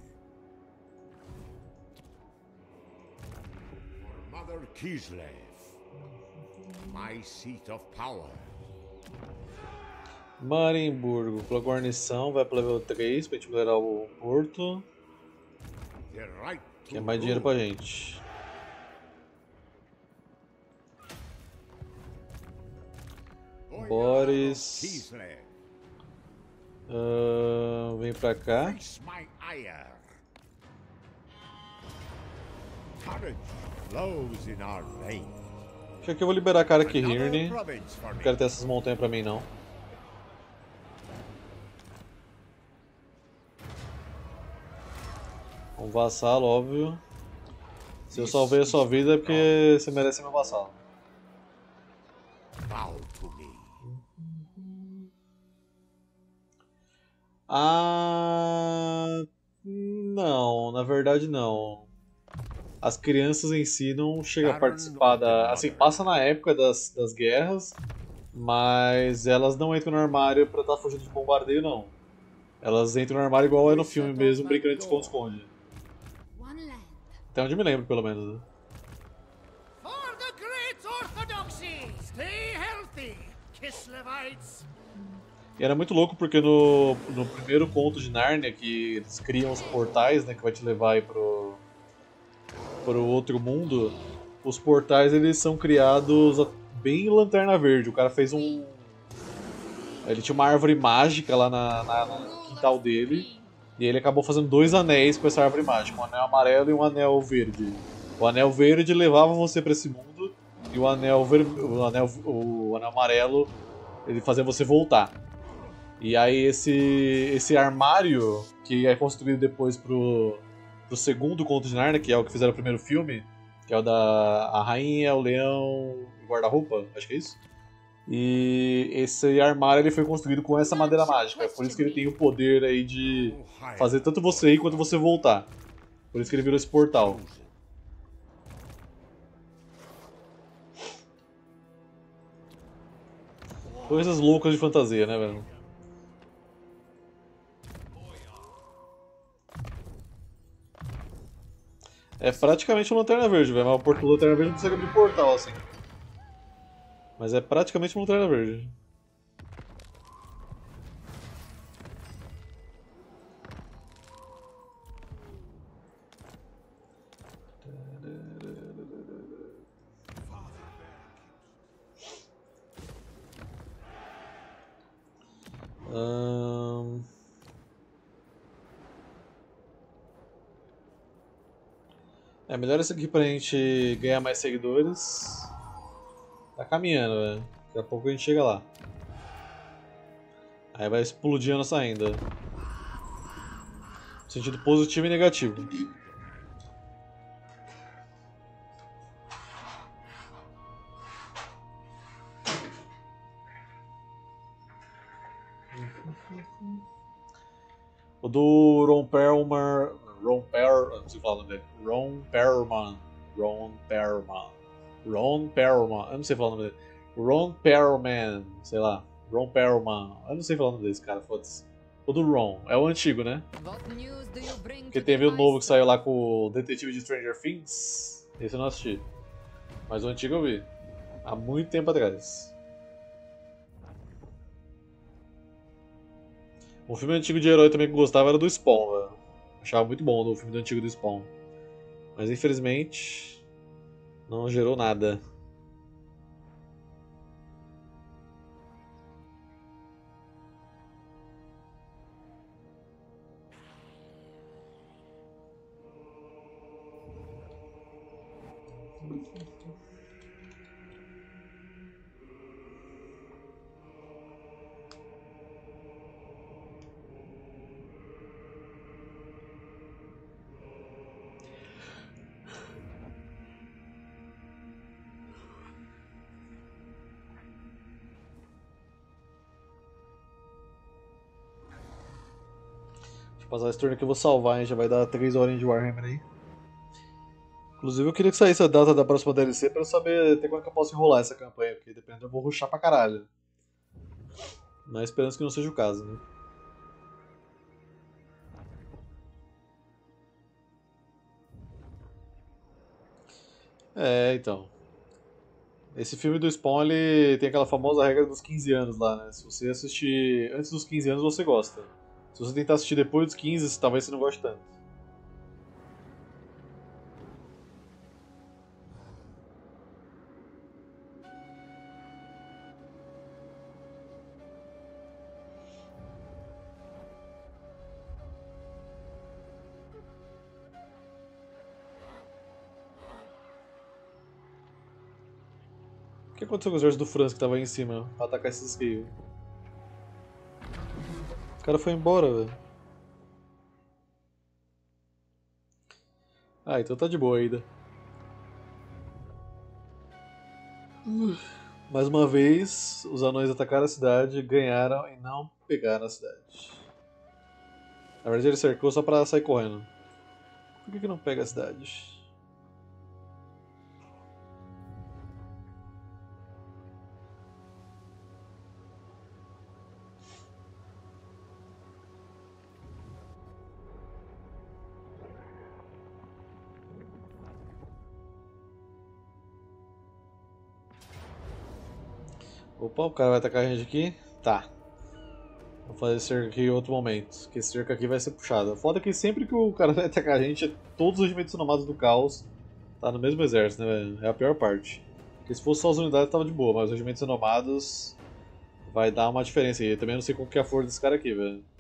Speaker 8: Mother Kislev, my seat of power.
Speaker 1: Marienburgo, pela guarnição, vai pro level três pra gente melhorar o porto. Que é mais dinheiro pra gente. Boris. Uh, vem pra cá. Acho que aqui eu vou liberar a cara aqui,
Speaker 8: Another
Speaker 1: Hirne.
Speaker 8: province for
Speaker 1: Não
Speaker 8: me.
Speaker 1: quero ter essas montanhas pra mim, não. Um vassalo, óbvio. Se eu salvei a sua vida é porque você merece ser meu vassalo.
Speaker 8: Bow to me.
Speaker 1: Ah, não, na verdade não. As crianças em si não chegam a participar da. Assim, passa na época das, das guerras, mas elas não entram no armário pra estar fugindo de bombardeio, não. Elas entram no armário igual é no filme mesmo, brincando de esconde-esconde.
Speaker 2: One land.
Speaker 1: Até onde me lembro, pelo menos. Né?
Speaker 9: For the great orthodoxy, stay healthy, Kislevites.
Speaker 1: E era muito louco porque no, no primeiro conto de Nárnia, que eles criam os portais, né, que vai te levar aí pro, pro outro mundo, os portais eles são criados bem Lanterna Verde. O cara fez um... Ele tinha uma árvore mágica lá na, na, no quintal dele, e ele acabou fazendo dois anéis com essa árvore mágica, um anel amarelo e um anel verde. O anel verde levava você para esse mundo, e o anel, ver, o, anel, o anel amarelo ele fazia você voltar. E aí esse, esse armário, que é construído depois pro, pro segundo conto de Narnia, que é o que fizeram o primeiro filme, que é o da a rainha, o leão e o guarda-roupa, acho que é isso. E esse armário ele foi construído com essa madeira mágica, por isso que ele tem o poder aí de fazer tanto você ir quanto você voltar. Por isso que ele virou esse portal. Coisas loucas de fantasia, né, velho? É praticamente uma Lanterna Verde, velho. Mas o Lanterna Verde não consegue abrir portal assim. Mas é praticamente uma Lanterna Verde. Hum... É melhor isso aqui pra gente ganhar mais seguidores. Tá caminhando, velho. Daqui a pouco a gente chega lá. Aí vai explodir a nossa renda. No sentido positivo e negativo. O do Ron Perlman... Ron Per... Não sei falar o nome dele. Ron Perlman. Ron Perlman. Ron Perlman. Eu não sei falar o nome dele. Ron Perlman. Sei lá. Ron Perlman. Eu não sei falar o nome desse cara, foda-se. O do Ron. É o antigo, né?
Speaker 2: What news do you bring
Speaker 1: Porque
Speaker 2: to
Speaker 1: teve o
Speaker 2: the
Speaker 1: novo que
Speaker 2: ice
Speaker 1: saiu lá com o Detetive de Stranger Things. Esse eu não assisti. Mas o antigo eu vi. Há muito tempo atrás. Um filme antigo de herói também que eu gostava era do Spawn, velho. Achava muito bom o filme do antigo do Spawn. Mas infelizmente não gerou nada. Passar esse turno aqui eu vou salvar, hein? Já vai dar três horinhas de Warhammer aí. Inclusive eu queria que saísse a data da próxima D L C pra eu saber até quando que eu posso enrolar essa campanha, porque dependendo eu vou rushar pra caralho. Mas esperando que não seja o caso, né? É, então. Esse filme do Spawn, ele tem aquela famosa regra dos quinze anos lá, né? Se você assistir antes dos quinze anos, você gosta. Se você tentar assistir depois dos quinze, talvez você não goste tanto. que aconteceu com o exército do Franz que tava aí em cima pra atacar esses aqui? O cara foi embora, velho. Ah, então tá de boa ainda. Uh, mais uma vez, os anões atacaram a cidade, ganharam e não pegaram a cidade. Na verdade ele cercou só pra sair correndo. Por que que não pega a cidade? Opa, o cara vai atacar a gente aqui? Tá. Vou fazer esse cerco aqui em outro momento, que esse cerco aqui vai ser puxado. Foda que sempre que o cara vai atacar a gente, todos os regimentos nomados do caos tá no mesmo exército, né, velho? É a pior parte. Porque se fosse só as unidades tava de boa, mas os regimentos nomados vai dar uma diferença aí. Eu também não sei qual que é a força desse cara aqui, velho.